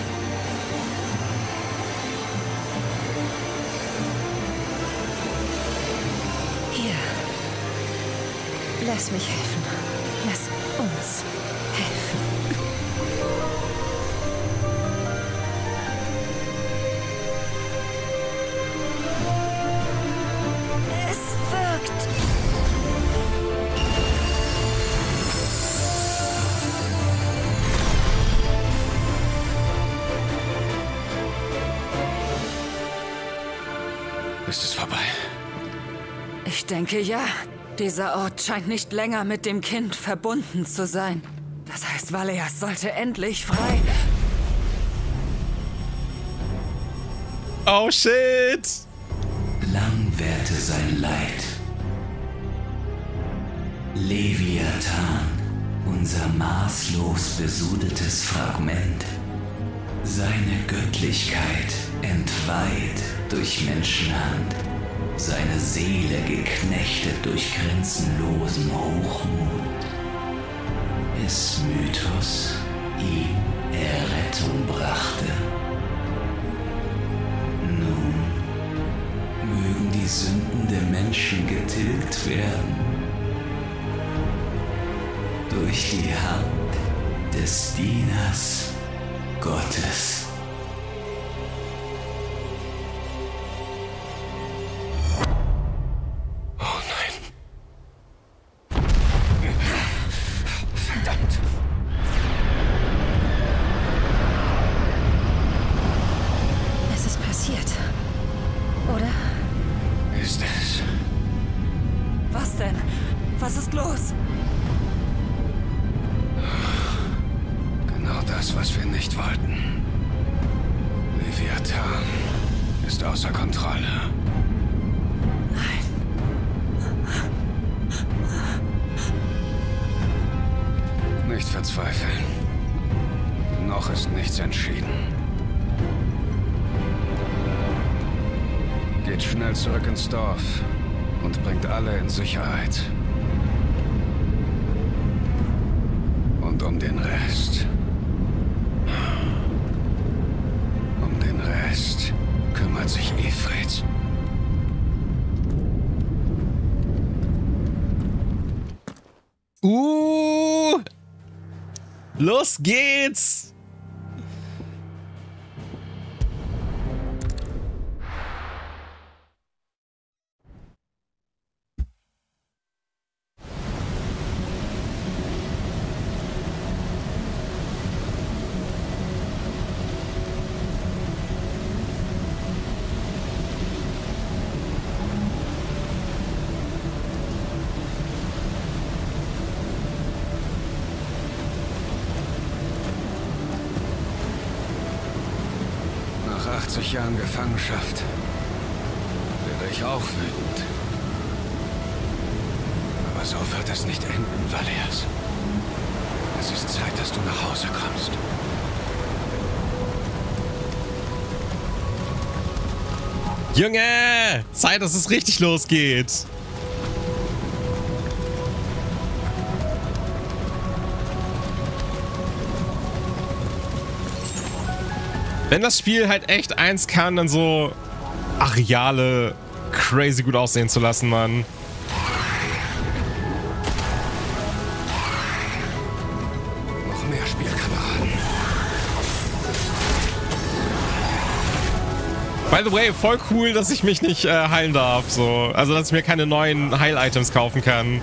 Lass mich helfen. Lass uns helfen. Es wirkt. Ist es vorbei? Ich denke ja. Dieser Ort scheint nicht länger mit dem Kind verbunden zu sein. Das heißt, Valias sollte endlich frei... Oh shit! Lang währte sein Leid. Leviathan, unser maßlos besudeltes Fragment. Seine Göttlichkeit entweiht durch Menschenhand. Seine Seele geknechtet durch grenzenlosen Hochmut. Bis Mythos ihm Errettung brachte. Nun mögen die Sünden der Menschen getilgt werden. Durch die Hand des Dieners Gottes. und bringt alle in Sicherheit. Und um den Rest... Um den Rest kümmert sich Ifrit. Uh! Los geht's! Nach achtzig Jahren Gefangenschaft wäre ich auch wütend. Aber so wird es nicht enden, Valerias. Es ist Zeit, dass du nach Hause kommst. Junge! Zeit, dass es richtig losgeht! Wenn das Spiel halt echt eins kann, dann so Areale crazy gut aussehen zu lassen, Mann. Noch mehr Spielkameraden. By the way, voll cool, dass ich mich nicht äh, heilen darf. So. Also, dass ich mir keine neuen Heil-Items kaufen kann.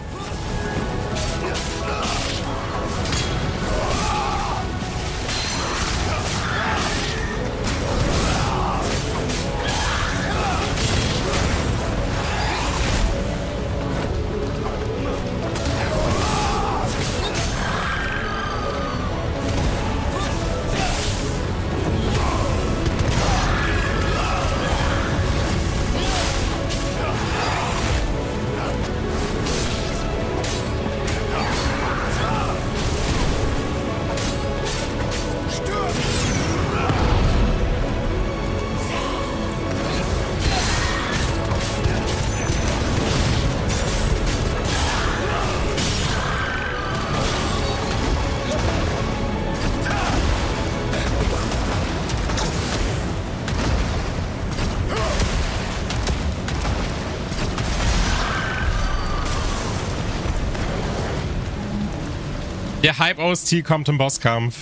Der Hype-O S T kommt im Bosskampf.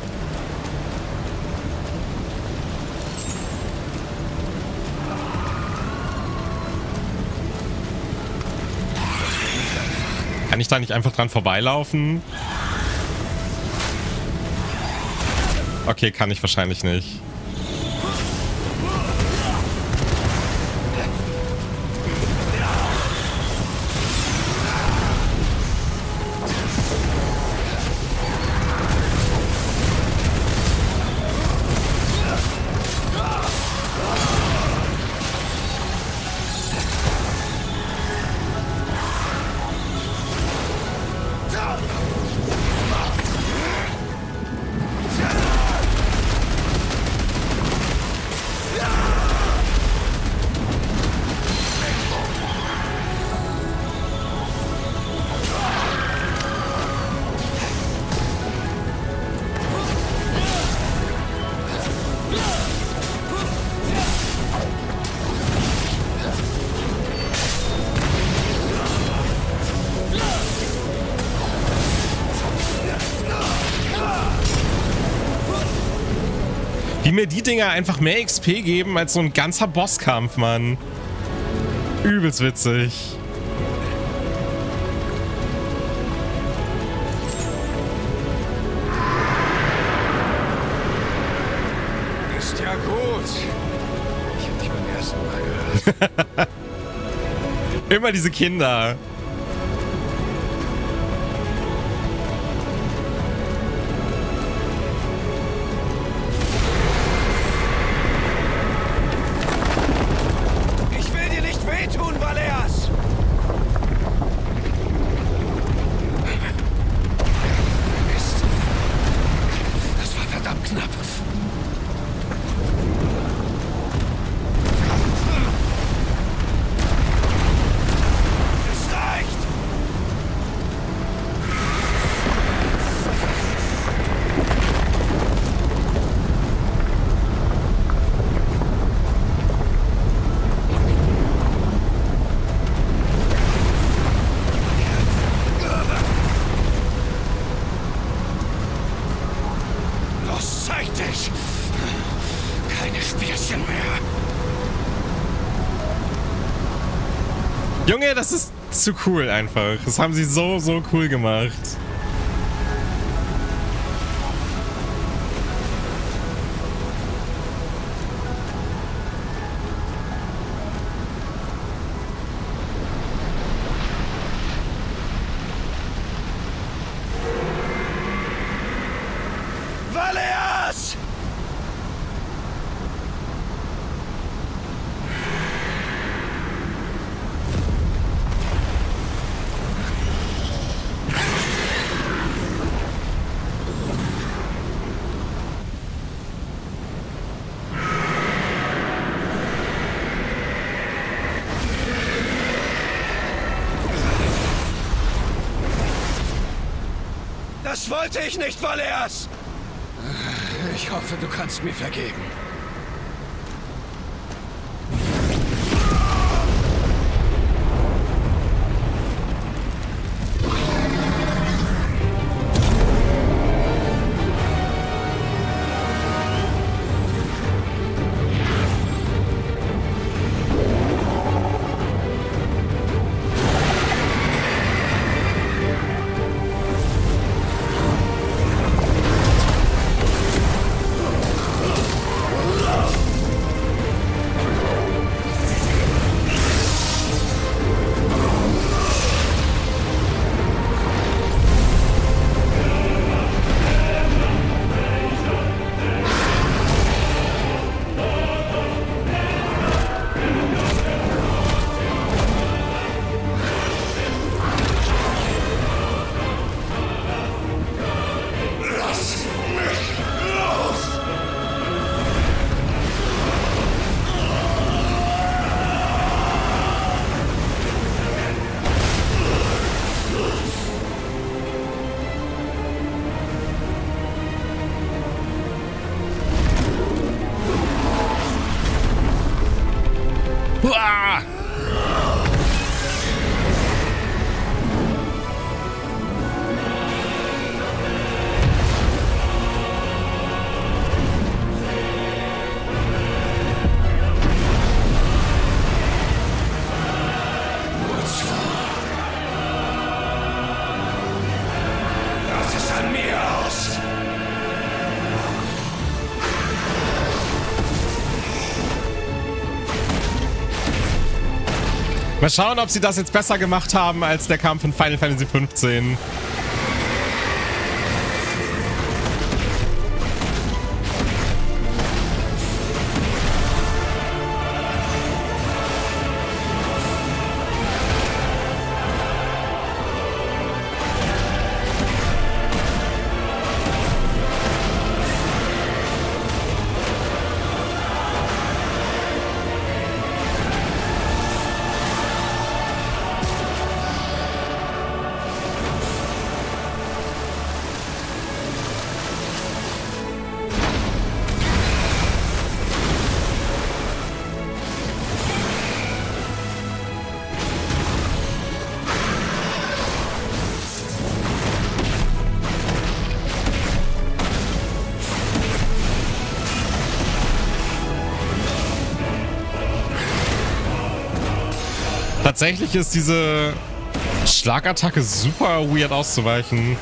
Kann ich da nicht einfach dran vorbeilaufen? Okay, kann ich wahrscheinlich nicht. Wie mir die Dinger einfach mehr X P geben als so ein ganzer Bosskampf, Mann. Übelst witzig. Ist ja gut. Ich hab dich beim ersten Mal gehört. Immer diese Kinder. Junge, das ist zu cool einfach. Das haben sie so, so cool gemacht. Valeas! Das wollte ich nicht, Valeas! Ich hoffe, du kannst mir vergeben. Uah! Lass es an mir aus! Mal schauen, ob sie das jetzt besser gemacht haben als der Kampf in Final Fantasy fünfzehn. Tatsächlich ist diese Schlagattacke super weird auszuweichen.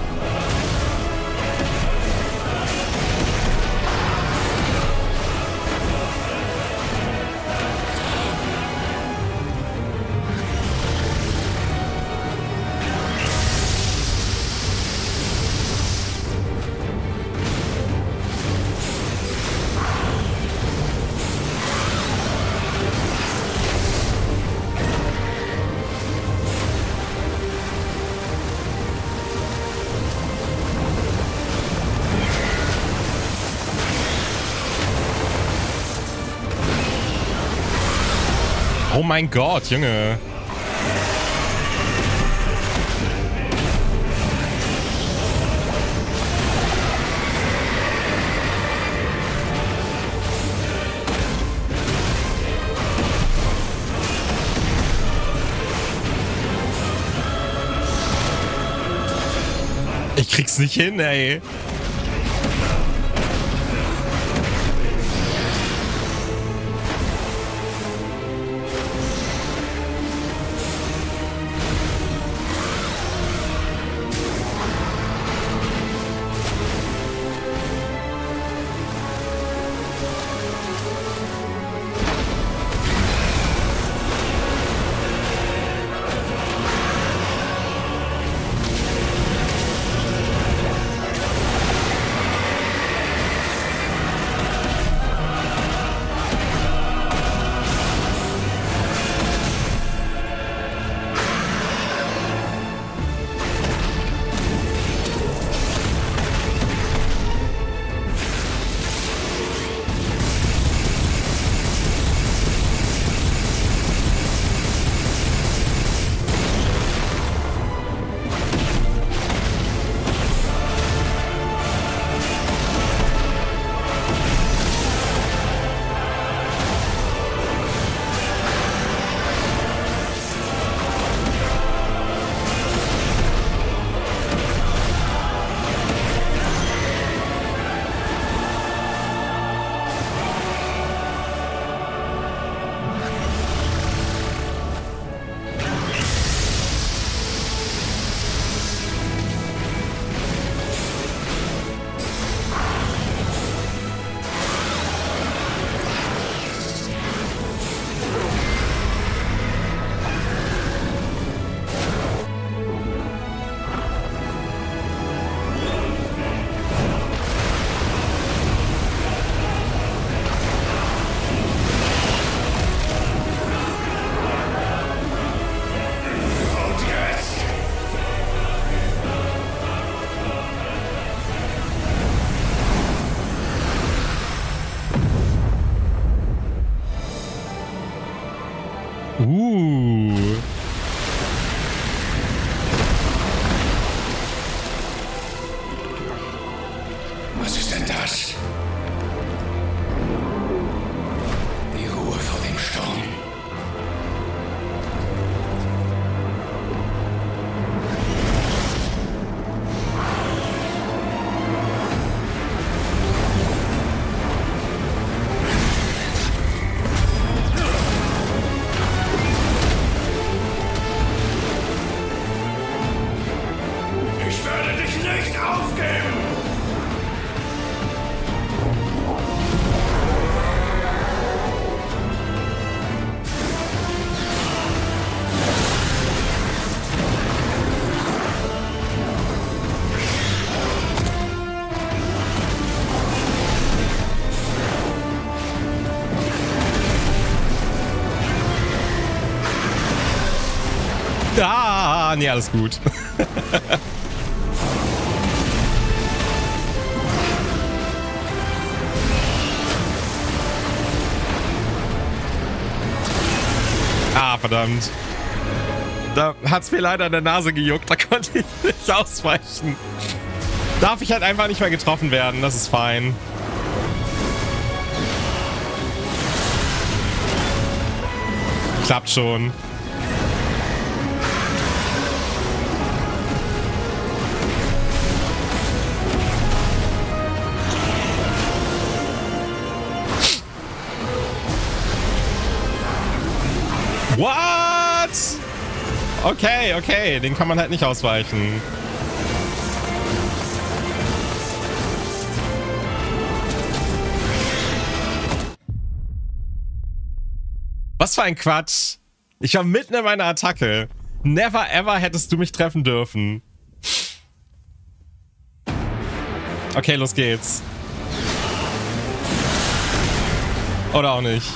Oh mein Gott, Junge. Ich krieg's nicht hin, ey. Uh. Was ist denn das? Die Ruhe vor dem Sturm. Ich werde dich nicht aufgeben! Ah, nee, alles gut. Ah, verdammt. Da hat's mir leider in der Nase gejuckt. Da konnte ich nicht ausweichen. Darf ich halt einfach nicht mehr getroffen werden. Das ist fein. Klappt schon. What? Okay, okay. Den kann man halt nicht ausweichen. Was für ein Quatsch. Ich war mitten in meiner Attacke. Never ever hättest du mich treffen dürfen. Okay, los geht's. Oder auch nicht.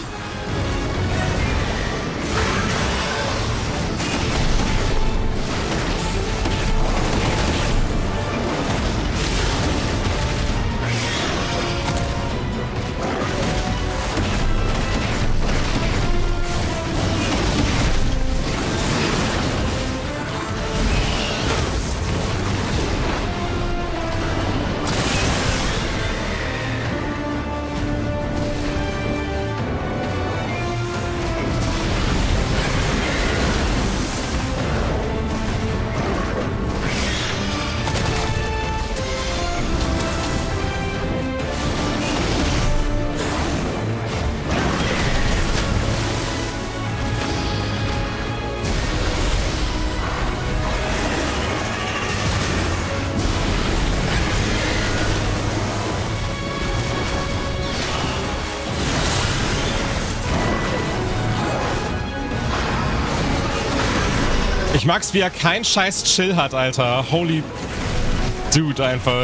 Ich mag's, wie er keinen scheiß Chill hat, Alter. Holy Dude einfach.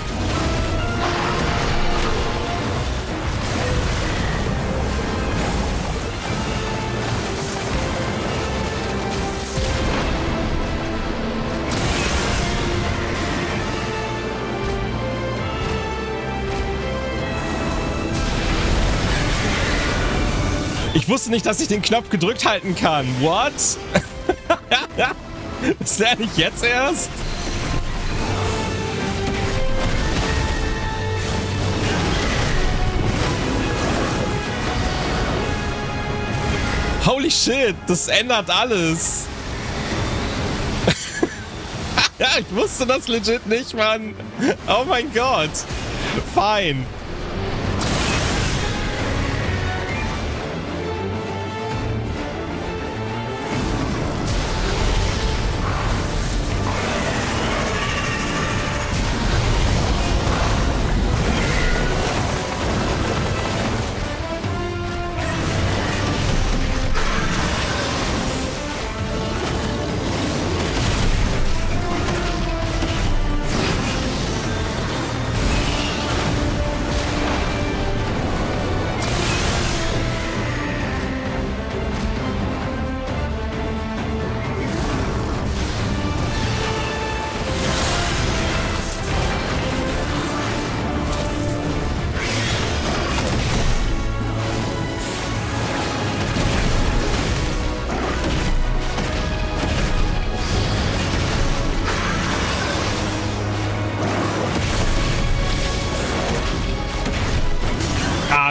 Ich wusste nicht, dass ich den Knopf gedrückt halten kann. What? Ist der nicht jetzt erst? Holy shit, das ändert alles. Ja, ich wusste das legit nicht, Mann. Oh mein Gott. Fein.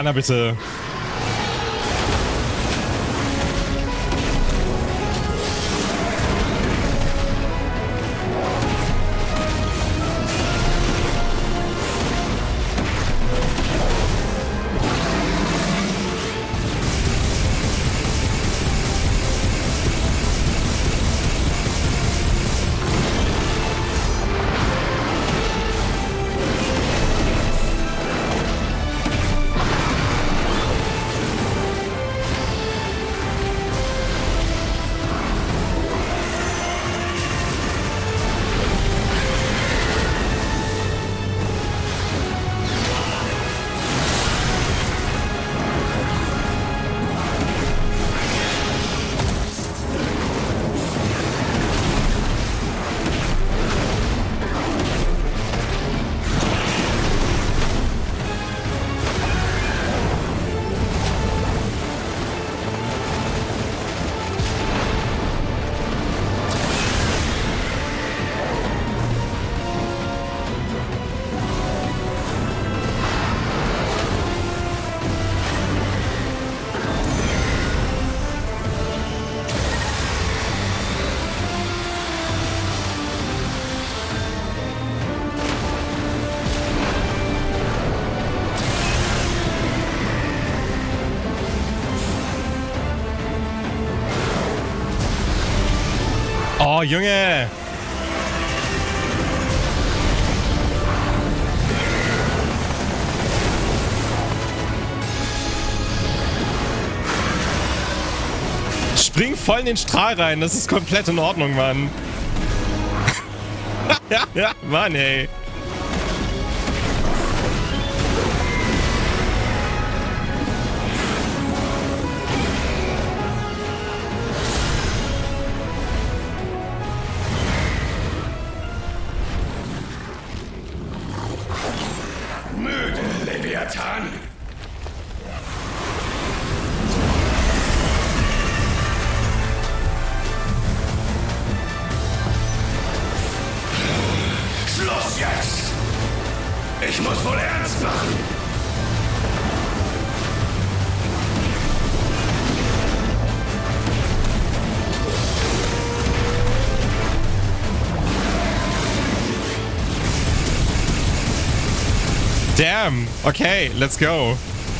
na bitte. Oh, Junge! Spring voll in den Strahl rein, das ist komplett in Ordnung, Mann. Ja, ja, Mann, ey. Schluss jetzt! Ich muss wohl ernst machen! Damn! Okay, let's go.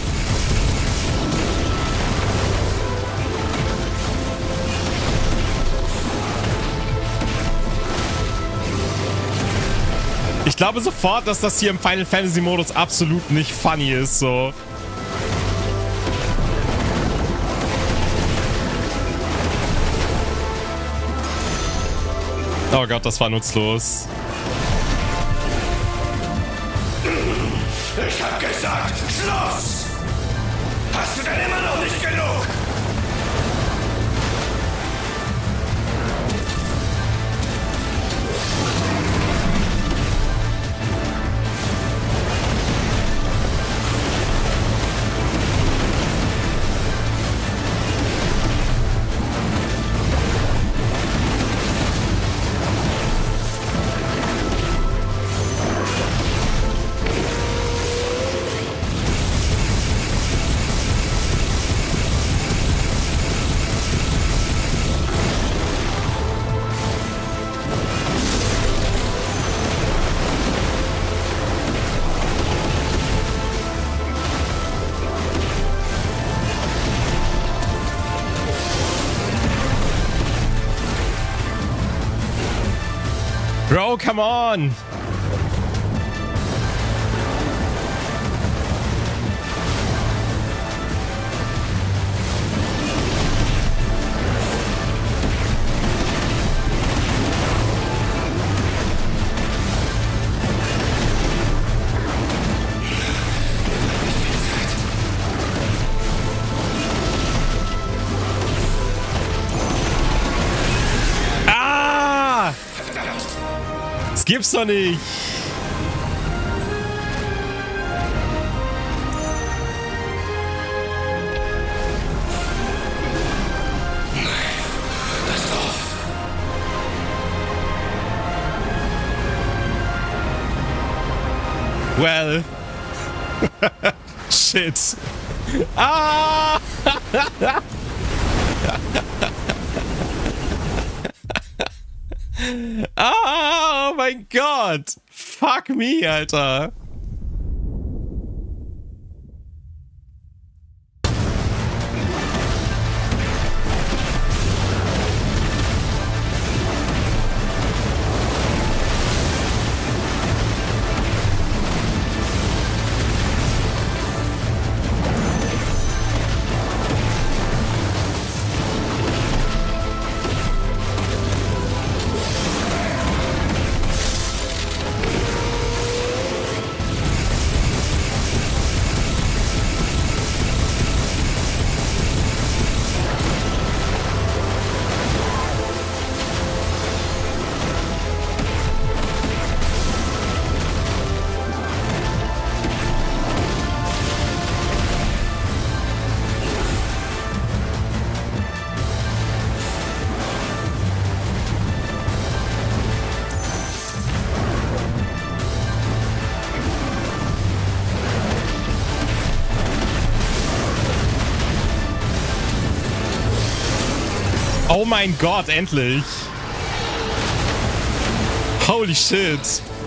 Ich glaube sofort, dass das hier im Final Fantasy Modus absolut nicht funny ist, so. Oh Gott, das war nutzlos. Ich hab gesagt, Schluss! Hast du denn immer noch nicht genug? Bro, come on! Das gibt's doch nicht. Das Dorf. Well. Shit. Ah! Ah, oh mein Gott. Fuck me, Alter. Oh mein Gott, endlich. Holy shit.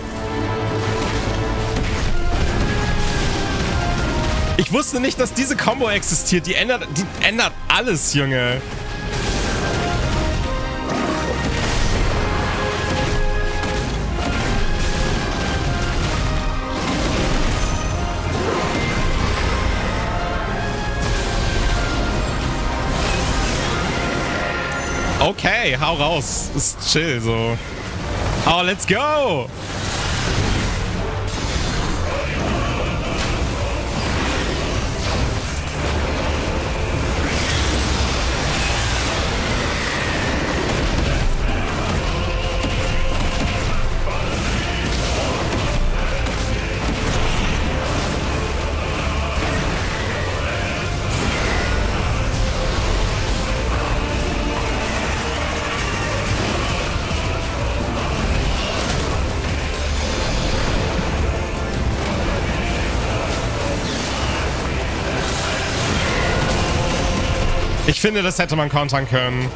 Ich wusste nicht, dass diese Combo existiert. Die ändert, die ändert alles, Junge. Okay, hau raus. Ist chill so. Oh, let's go! Ich finde, das hätte man countern können.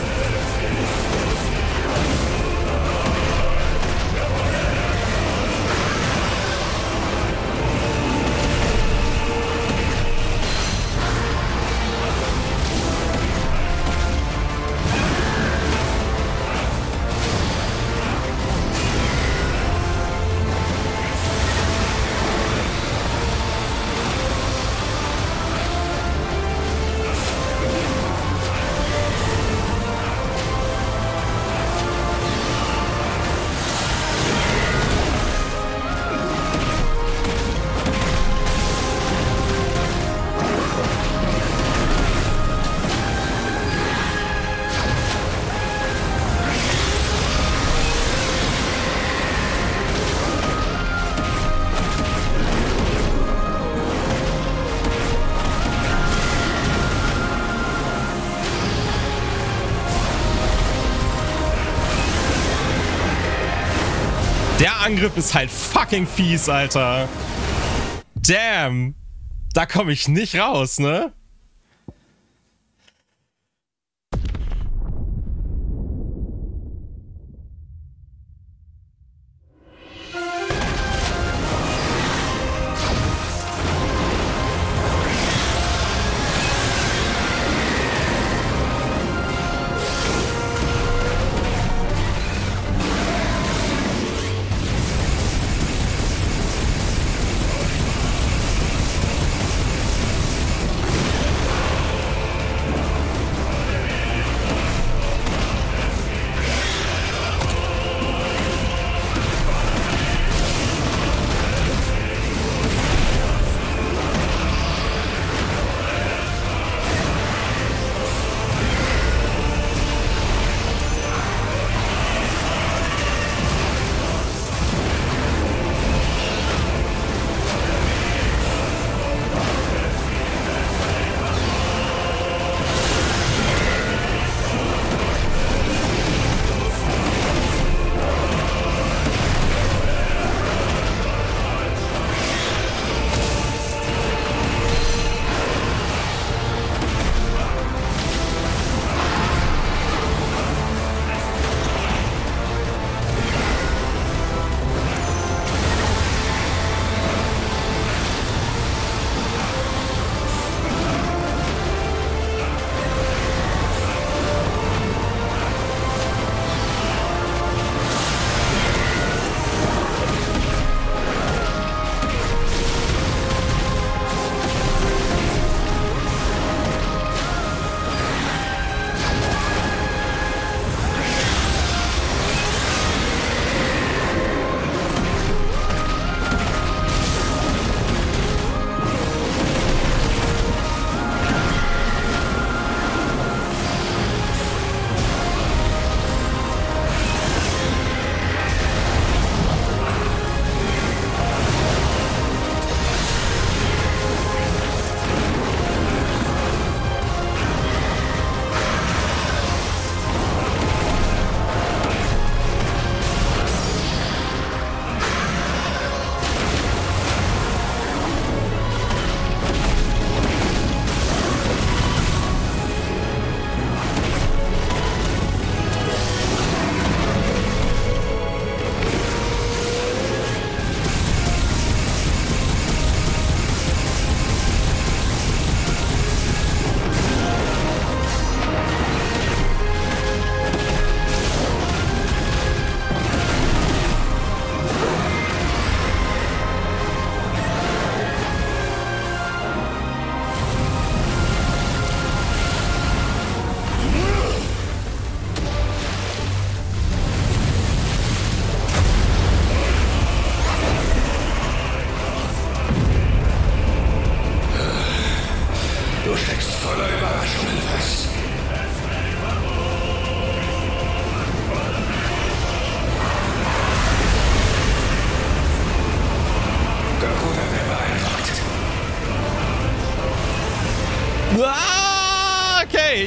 Der Angriff ist halt fucking fies, Alter. Damn. Da komme ich nicht raus, ne?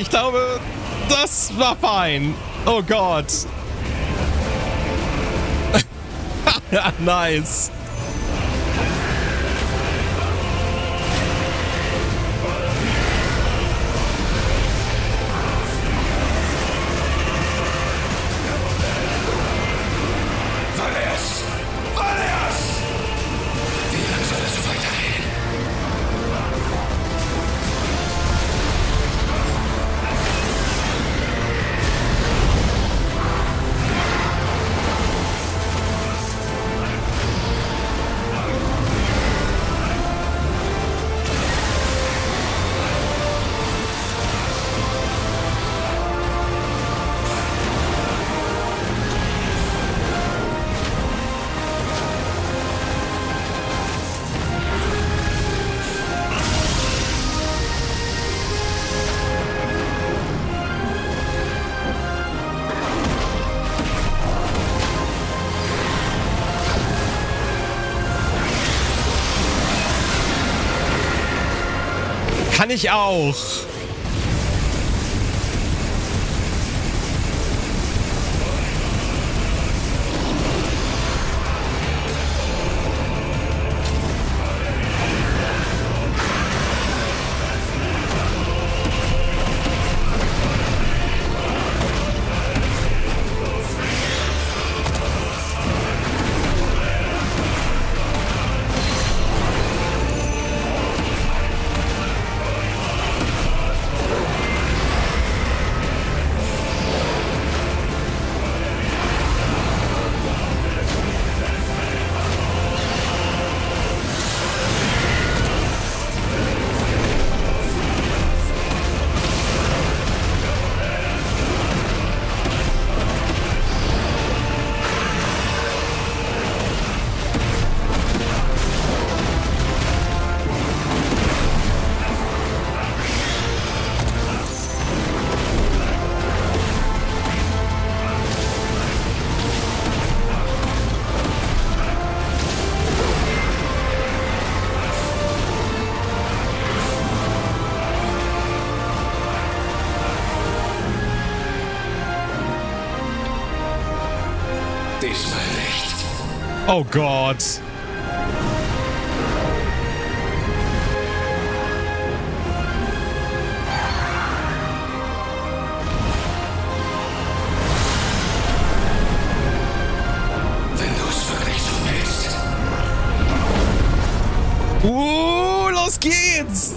ich glaube, das war fein. Oh Gott. Ja, nice. Kann ich auch. Diesmal nicht. Oh Gott. Wenn du es wirklich so willst. Uh, los geht's.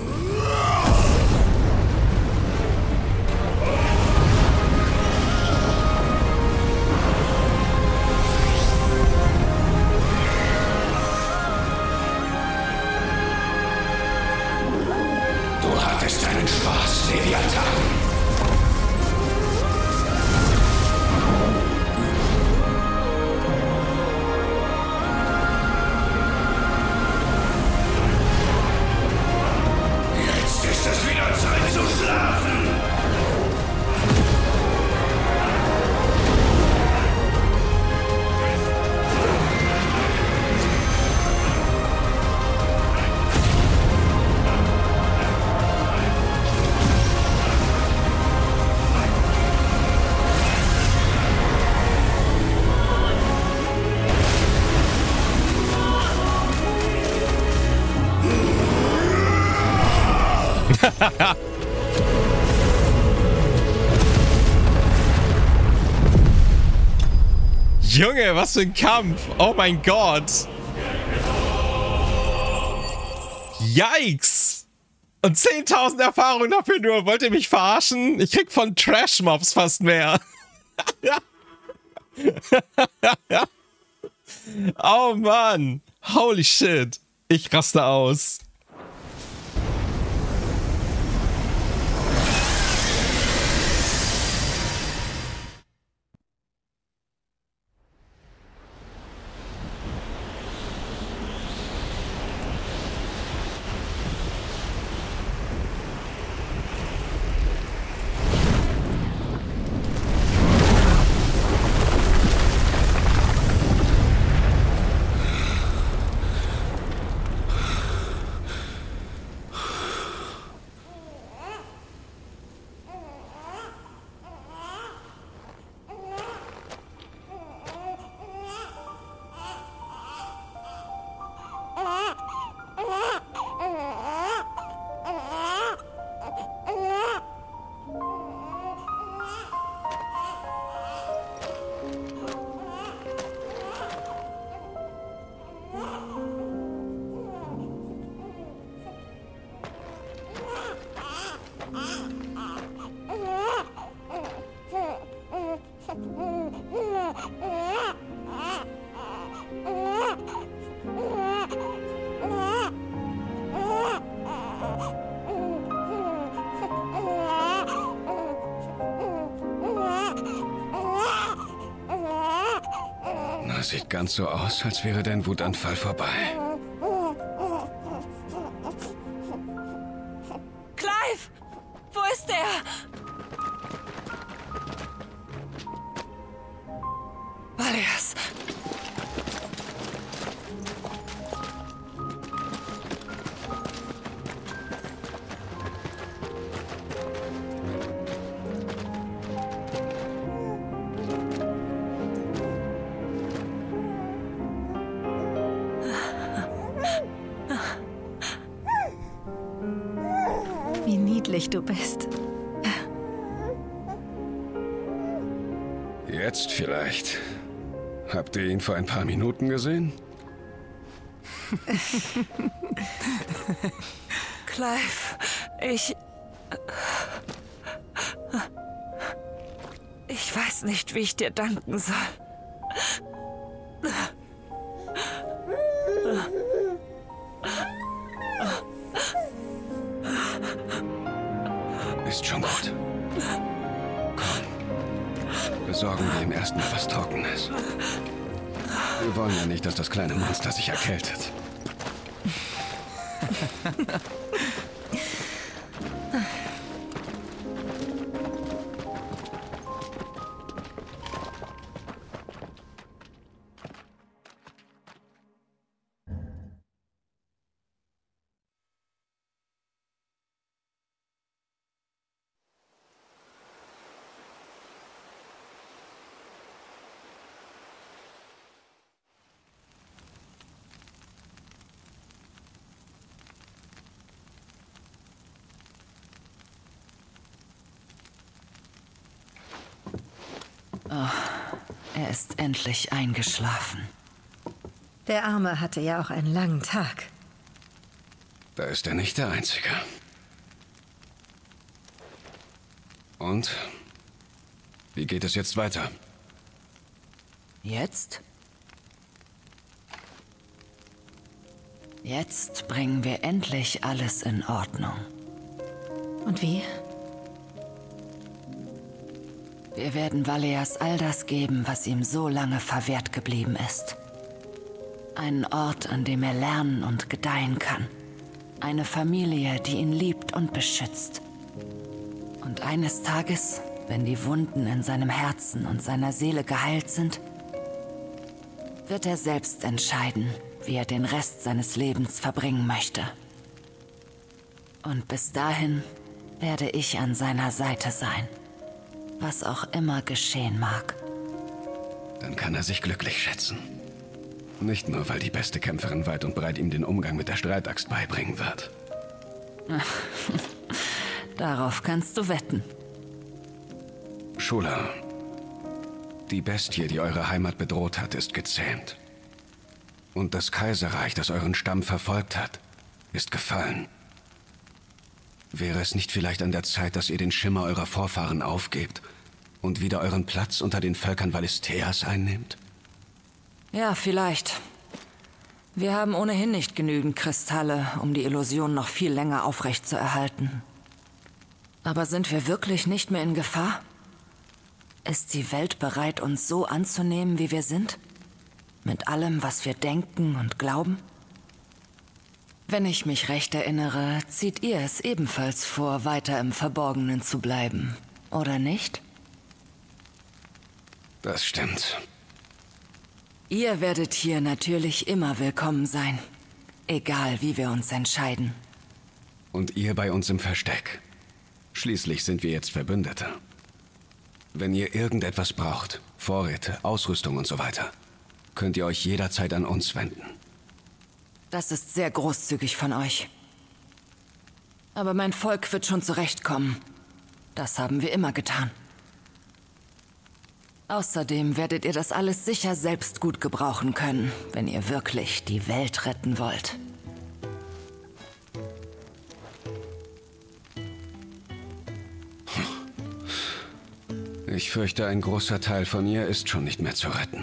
Deinen Spaß, Leviathan. Jetzt ist es wieder Zeit zu schlafen. Junge, was für ein Kampf. Oh mein Gott. Yikes. Und zehntausend Erfahrungen dafür nur. Wollt ihr mich verarschen? Ich krieg von Trash-Mobs fast mehr. Oh Mann. Holy shit. Ich raste aus. Sieht ganz so aus, als wäre dein Wutanfall vorbei. Clive! Wo ist der? Valias! Wie niedlich du bist. Jetzt vielleicht. Habt ihr ihn vor ein paar Minuten gesehen? Clive, ich... Ich weiß nicht, wie ich dir danken soll. Ist schon gut. Komm. Besorgen wir ihm erstmal was Trockenes. Wir wollen ja nicht, dass das kleine Monster sich erkältet. Oh, er ist endlich eingeschlafen. Der Arme hatte ja auch einen langen Tag. Da ist er nicht der Einzige. Und? Wie geht es jetzt weiter? Jetzt? Jetzt bringen wir endlich alles in Ordnung. Und wie? Wir werden Valias all das geben, was ihm so lange verwehrt geblieben ist. Einen Ort, an dem er lernen und gedeihen kann. Eine Familie, die ihn liebt und beschützt. Und eines Tages, wenn die Wunden in seinem Herzen und seiner Seele geheilt sind, wird er selbst entscheiden, wie er den Rest seines Lebens verbringen möchte. Und bis dahin werde ich an seiner Seite sein. Was auch immer geschehen mag. Dann kann er sich glücklich schätzen. Nicht nur, weil die beste Kämpferin weit und breit ihm den Umgang mit der Streitaxt beibringen wird. Darauf kannst du wetten. Shula, die Bestie, die eure Heimat bedroht hat, ist gezähmt. Und das Kaiserreich, das euren Stamm verfolgt hat, ist gefallen. Wäre es nicht vielleicht an der Zeit, dass ihr den Schimmer eurer Vorfahren aufgebt und wieder euren Platz unter den Völkern Valisteas einnehmt? Ja, vielleicht. Wir haben ohnehin nicht genügend Kristalle, um die Illusion noch viel länger aufrechtzuerhalten. Aber sind wir wirklich nicht mehr in Gefahr? Ist die Welt bereit, uns so anzunehmen, wie wir sind? Mit allem, was wir denken und glauben? Wenn ich mich recht erinnere, zieht ihr es ebenfalls vor, weiter im Verborgenen zu bleiben, oder nicht? Das stimmt. Ihr werdet hier natürlich immer willkommen sein, egal wie wir uns entscheiden. Und ihr bei uns im Versteck. Schließlich sind wir jetzt Verbündete. Wenn ihr irgendetwas braucht, Vorräte, Ausrüstung und so weiter, könnt ihr euch jederzeit an uns wenden. Das ist sehr großzügig von euch. Aber mein Volk wird schon zurechtkommen. Das haben wir immer getan. Außerdem werdet ihr das alles sicher selbst gut gebrauchen können, wenn ihr wirklich die Welt retten wollt. Ich fürchte, ein großer Teil von ihr ist schon nicht mehr zu retten.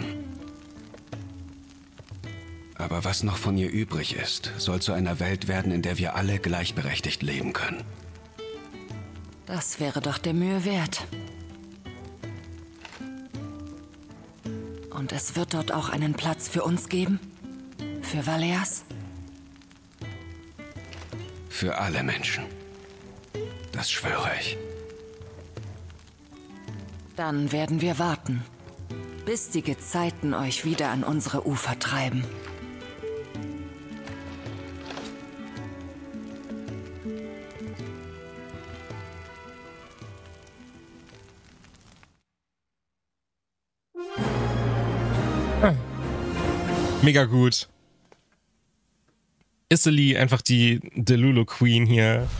Aber was noch von ihr übrig ist, soll zu einer Welt werden, in der wir alle gleichberechtigt leben können. Das wäre doch der Mühe wert. Und es wird dort auch einen Platz für uns geben? Für Valeas? Für alle Menschen. Das schwöre ich. Dann werden wir warten, bis die Gezeiten euch wieder an unsere Ufer treiben. Mega gut. Iseli, einfach die Delulu Queen hier.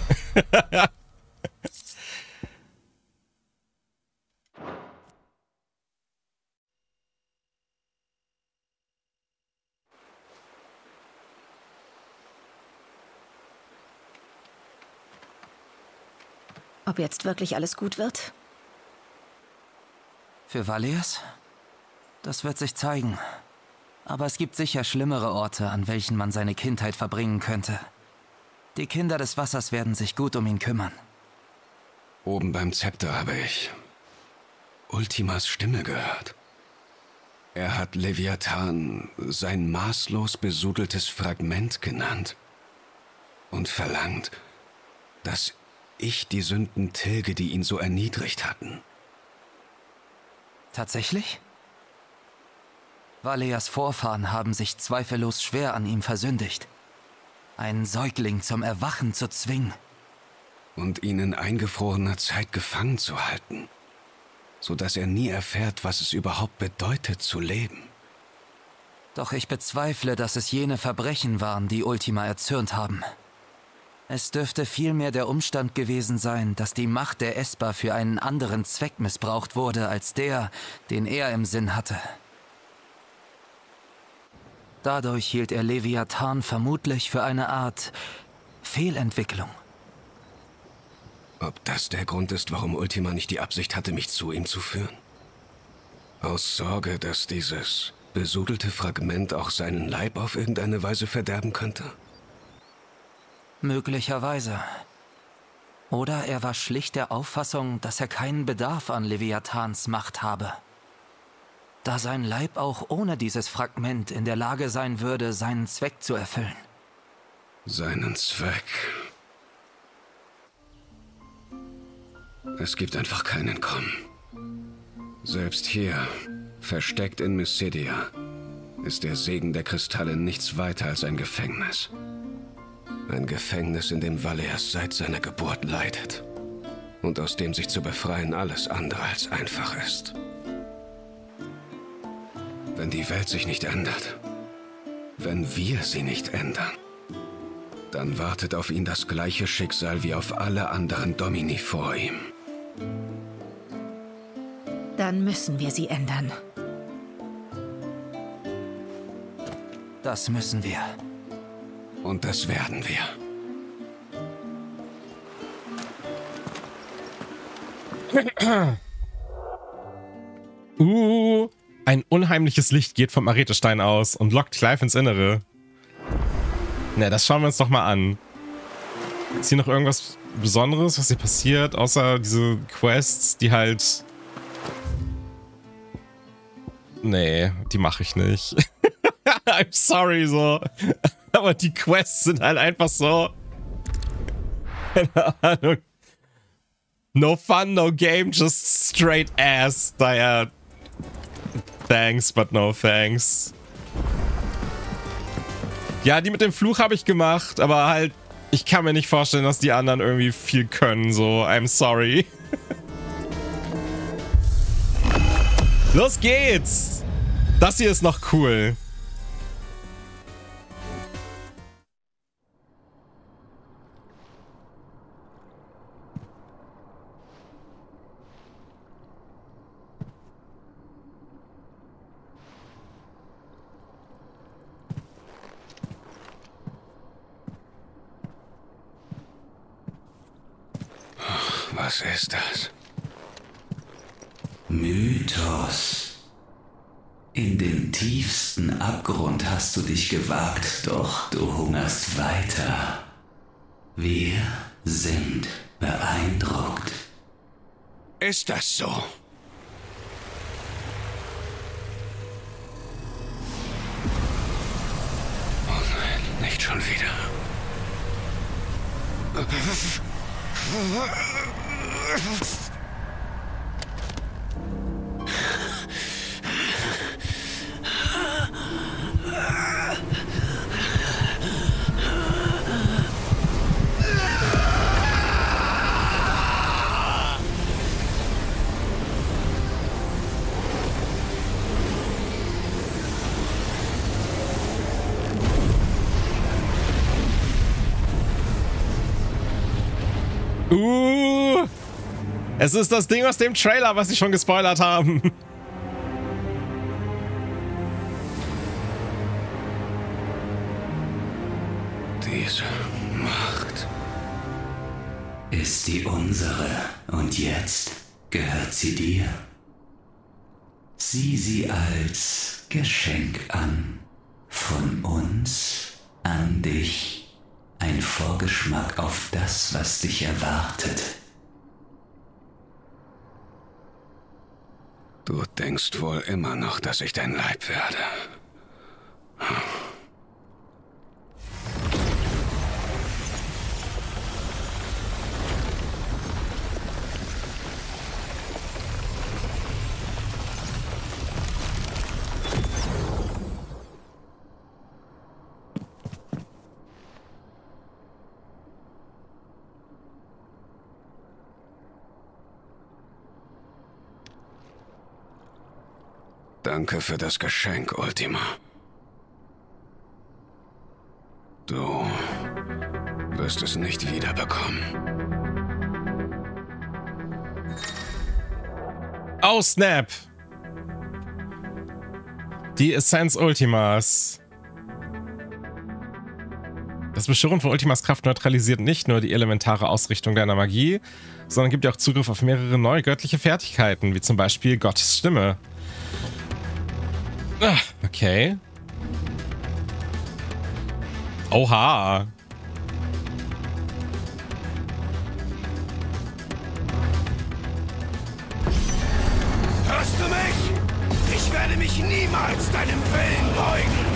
Ob jetzt wirklich alles gut wird? Für Valeas? Das wird sich zeigen. Aber es gibt sicher schlimmere Orte, an welchen man seine Kindheit verbringen könnte. Die Kinder des Wassers werden sich gut um ihn kümmern. Oben beim Zepter habe ich Ultimas Stimme gehört. Er hat Leviathan sein maßlos besudeltes Fragment genannt und verlangt, dass ich die Sünden tilge, die ihn so erniedrigt hatten. Tatsächlich? Valeas Vorfahren haben sich zweifellos schwer an ihm versündigt. Einen Säugling zum Erwachen zu zwingen. Und ihn in eingefrorener Zeit gefangen zu halten, sodass er nie erfährt, was es überhaupt bedeutet zu leben. Doch ich bezweifle, dass es jene Verbrechen waren, die Ultima erzürnt haben. Es dürfte vielmehr der Umstand gewesen sein, dass die Macht der Esper für einen anderen Zweck missbraucht wurde, als der, den er im Sinn hatte. Dadurch hielt er Leviathan vermutlich für eine Art Fehlentwicklung. Ob das der Grund ist, warum Ultima nicht die Absicht hatte, mich zu ihm zu führen? Aus Sorge, dass dieses besudelte Fragment auch seinen Leib auf irgendeine Weise verderben könnte? Möglicherweise. Oder er war schlicht der Auffassung, dass er keinen Bedarf an Leviathans Macht habe. Da sein Leib auch ohne dieses Fragment in der Lage sein würde, seinen Zweck zu erfüllen. Seinen Zweck? Es gibt einfach kein Entkommen. Selbst hier, versteckt in Mysidia, ist der Segen der Kristalle nichts weiter als ein Gefängnis. Ein Gefängnis, in dem Valeas seit seiner Geburt leidet. Und aus dem sich zu befreien alles andere als einfach ist. Wenn die Welt sich nicht ändert, wenn wir sie nicht ändern, dann wartet auf ihn das gleiche Schicksal wie auf alle anderen Domini vor ihm. Dann müssen wir sie ändern. Das müssen wir. Und das werden wir. uh, ein unheimliches Licht geht vom Arethestein aus und lockt Clive ins Innere. Na, das schauen wir uns doch mal an. Ist hier noch irgendwas Besonderes, was hier passiert, außer diese Quests, die halt... Nee, die mache ich nicht. I'm sorry, so. Aber die Quests sind halt einfach so... Keine Ahnung. No fun, no game, just straight ass. Daher... Thanks, but no thanks. Ja, die mit dem Fluch habe ich gemacht, aber halt... Ich kann mir nicht vorstellen, dass die anderen irgendwie viel können, so. I'm sorry. Los geht's! Das hier ist noch cool. Was ist das? Mythos. In den tiefsten Abgrund hast du dich gewagt, doch du hungerst weiter. Wir sind beeindruckt. Ist das so? wieder. Uh, es ist das Ding aus dem Trailer, was sie schon gespoilert haben. Diese Macht ist die unsere und jetzt gehört sie dir. Sieh sie als Geschenk an. Von uns an dich. Ein Vorgeschmack auf das, was dich erwartet. Du denkst wohl immer noch, dass ich dein Leib werde. Danke für das Geschenk, Ultima. Du wirst es nicht wiederbekommen. Oh, snap! Die Essenz Ultimas. Das Beschwören von Ultimas Kraft neutralisiert nicht nur die elementare Ausrichtung deiner Magie, sondern gibt dir auch Zugriff auf mehrere neue göttliche Fertigkeiten, wie zum Beispiel Gottes Stimme. Ah, okay. Oha. Hörst du mich? Ich werde mich niemals deinem Willen beugen.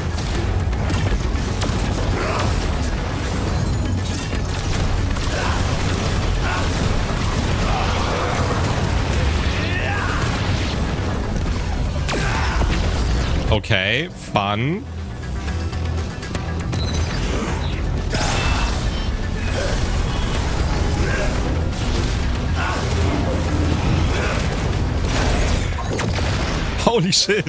Okay, fun. Holy shit.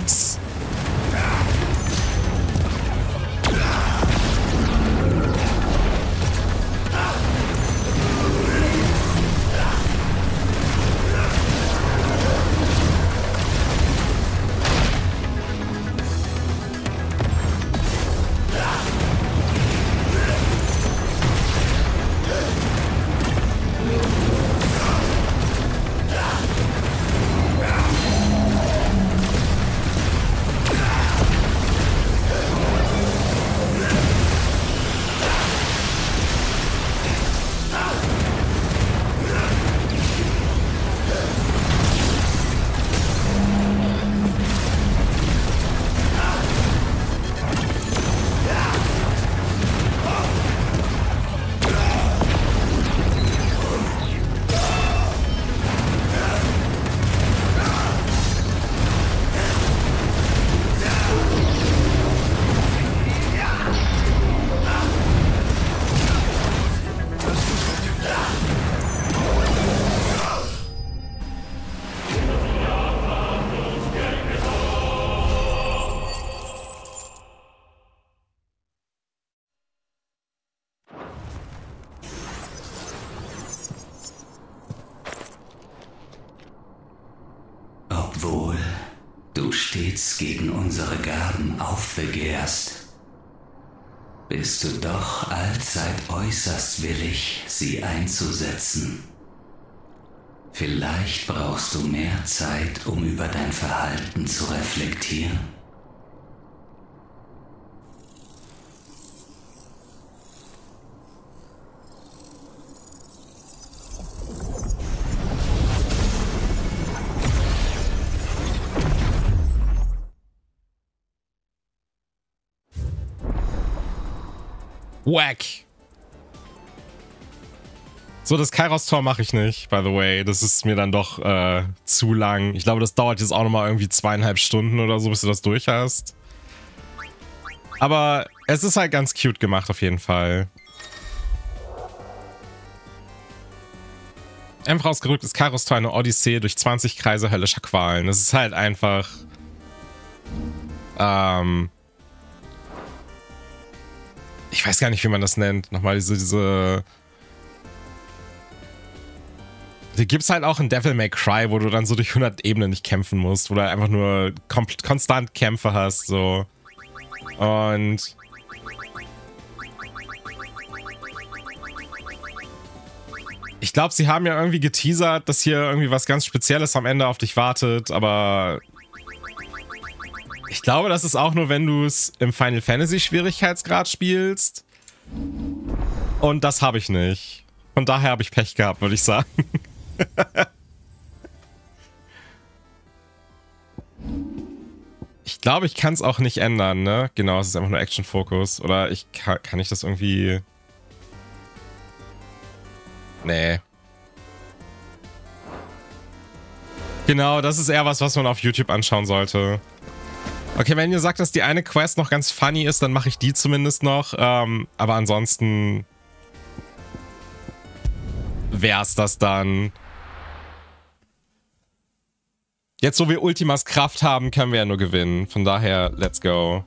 Obwohl du stets gegen unsere Gaben aufbegehrst, bist du doch allzeit äußerst willig, sie einzusetzen. Vielleicht brauchst du mehr Zeit, um über dein Verhalten zu reflektieren. Wack. So, das Kairos-Tor mache ich nicht, by the way. Das ist mir dann doch äh, zu lang. Ich glaube, das dauert jetzt auch nochmal irgendwie zweieinhalb Stunden oder so, bis du das durch hast. Aber es ist halt ganz cute gemacht auf jeden Fall. Einfach ausgedrückt ist Kairos-Tor eine Odyssee durch zwanzig Kreise höllischer Qualen. Das ist halt einfach... Ähm... Ich weiß gar nicht, wie man das nennt. Nochmal diese... diese Die gibt's halt auch in Devil May Cry, wo du dann so durch hundert Ebenen nicht kämpfen musst, wo du einfach nur konstant Kämpfe hast, so. Und... Ich glaube, sie haben ja irgendwie geteasert, dass hier irgendwie was ganz Spezielles am Ende auf dich wartet, aber... Ich glaube, das ist auch nur, wenn du es im Final Fantasy Schwierigkeitsgrad spielst. Und das habe ich nicht. Von daher habe ich Pech gehabt, würde ich sagen. Ich glaube, ich kann es auch nicht ändern, ne? Genau, es ist einfach nur Action-Fokus. Oder ich kann, kann ich das irgendwie... Nee. Genau, das ist eher was, was man auf YouTube anschauen sollte. Okay, wenn ihr sagt, dass die eine Quest noch ganz funny ist, dann mache ich die zumindest noch. Ähm, aber ansonsten... wär's das dann. Jetzt, wo wir Ultimas Kraft haben, können wir ja nur gewinnen. Von daher, let's go.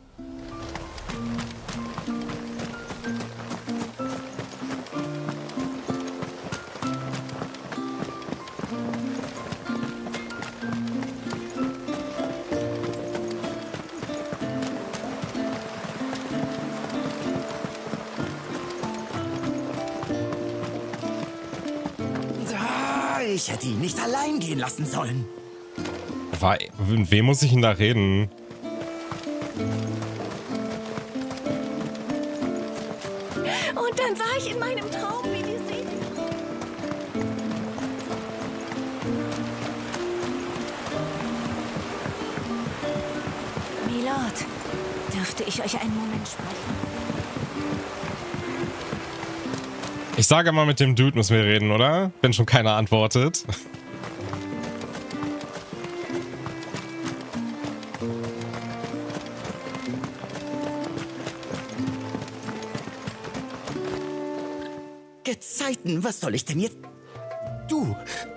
Ich hätte ihn nicht allein gehen lassen sollen. War, mit wem muss ich denn da reden? Und dann sah ich in meinem Traum, wie die See... Milord, dürfte ich euch einen Moment sprechen? Ich sage mal, mit dem Dude müssen wir reden, oder? Wenn schon keiner antwortet. Gezeiten, was soll ich denn jetzt... Du...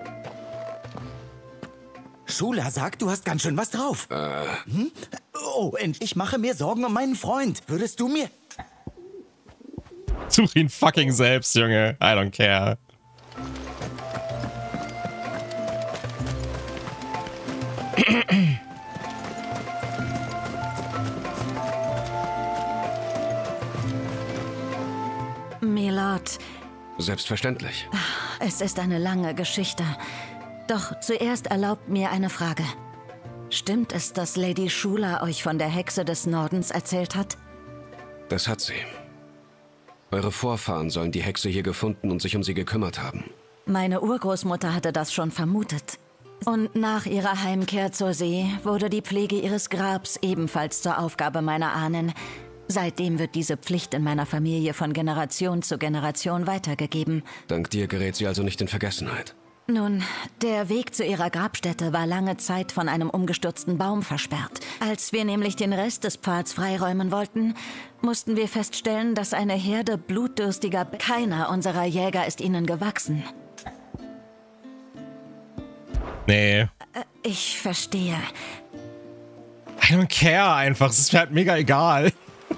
Schula sagt, du hast ganz schön was drauf. Äh... Hm? Oh, endlich mache mir Sorgen um meinen Freund. Würdest du mir... Such ihn fucking selbst, Junge. I don't care. Milord. Selbstverständlich. Es ist eine lange Geschichte. Doch zuerst erlaubt mir eine Frage. Stimmt es, dass Lady Shula euch von der Hexe des Nordens erzählt hat? Das hat sie. Eure Vorfahren sollen die Hexe hier gefunden und sich um sie gekümmert haben. Meine Urgroßmutter hatte das schon vermutet. Und nach ihrer Heimkehr zur See wurde die Pflege ihres Grabs ebenfalls zur Aufgabe meiner Ahnen. Seitdem wird diese Pflicht in meiner Familie von Generation zu Generation weitergegeben. Dank dir gerät sie also nicht in Vergessenheit. Nun, der Weg zu ihrer Grabstätte war lange Zeit von einem umgestürzten Baum versperrt. Als wir nämlich den Rest des Pfads freiräumen wollten, mussten wir feststellen, dass eine Herde blutdürstiger... Keiner unserer Jäger ist ihnen gewachsen. Nee. Ich verstehe. I don't care einfach. Es ist mir halt mega egal.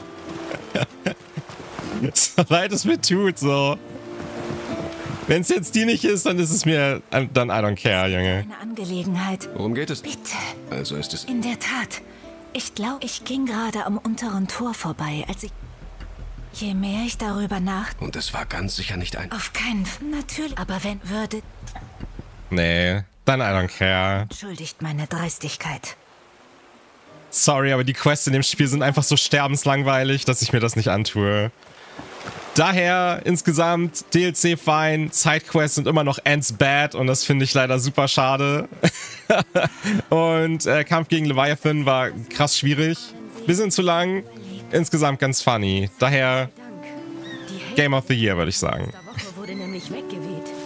So leid es mir tut, so. Wenn es jetzt die nicht ist, dann ist es mir... Dann I don't care, Junge. Eine Angelegenheit. Worum geht es? Bitte. Also ist es... In der Tat. Ich glaube, ich ging gerade am unteren Tor vorbei, als ich... Je mehr ich darüber nach... Und es war ganz sicher nicht ein... Auf keinen Fall. Natürlich. Aber wenn würde... Nee, dann I don't care. Entschuldigt meine Dreistigkeit. Sorry, aber die Quests in dem Spiel sind einfach so sterbenslangweilig, dass ich mir das nicht antue. Daher insgesamt D L C fein, Sidequests sind immer noch ends bad und das finde ich leider super schade. Und äh, Kampf gegen Leviathan war krass schwierig, bisschen zu lang, insgesamt ganz funny. Daher Game of the Year, würde ich sagen. Woche wurde nämlich weggeweht.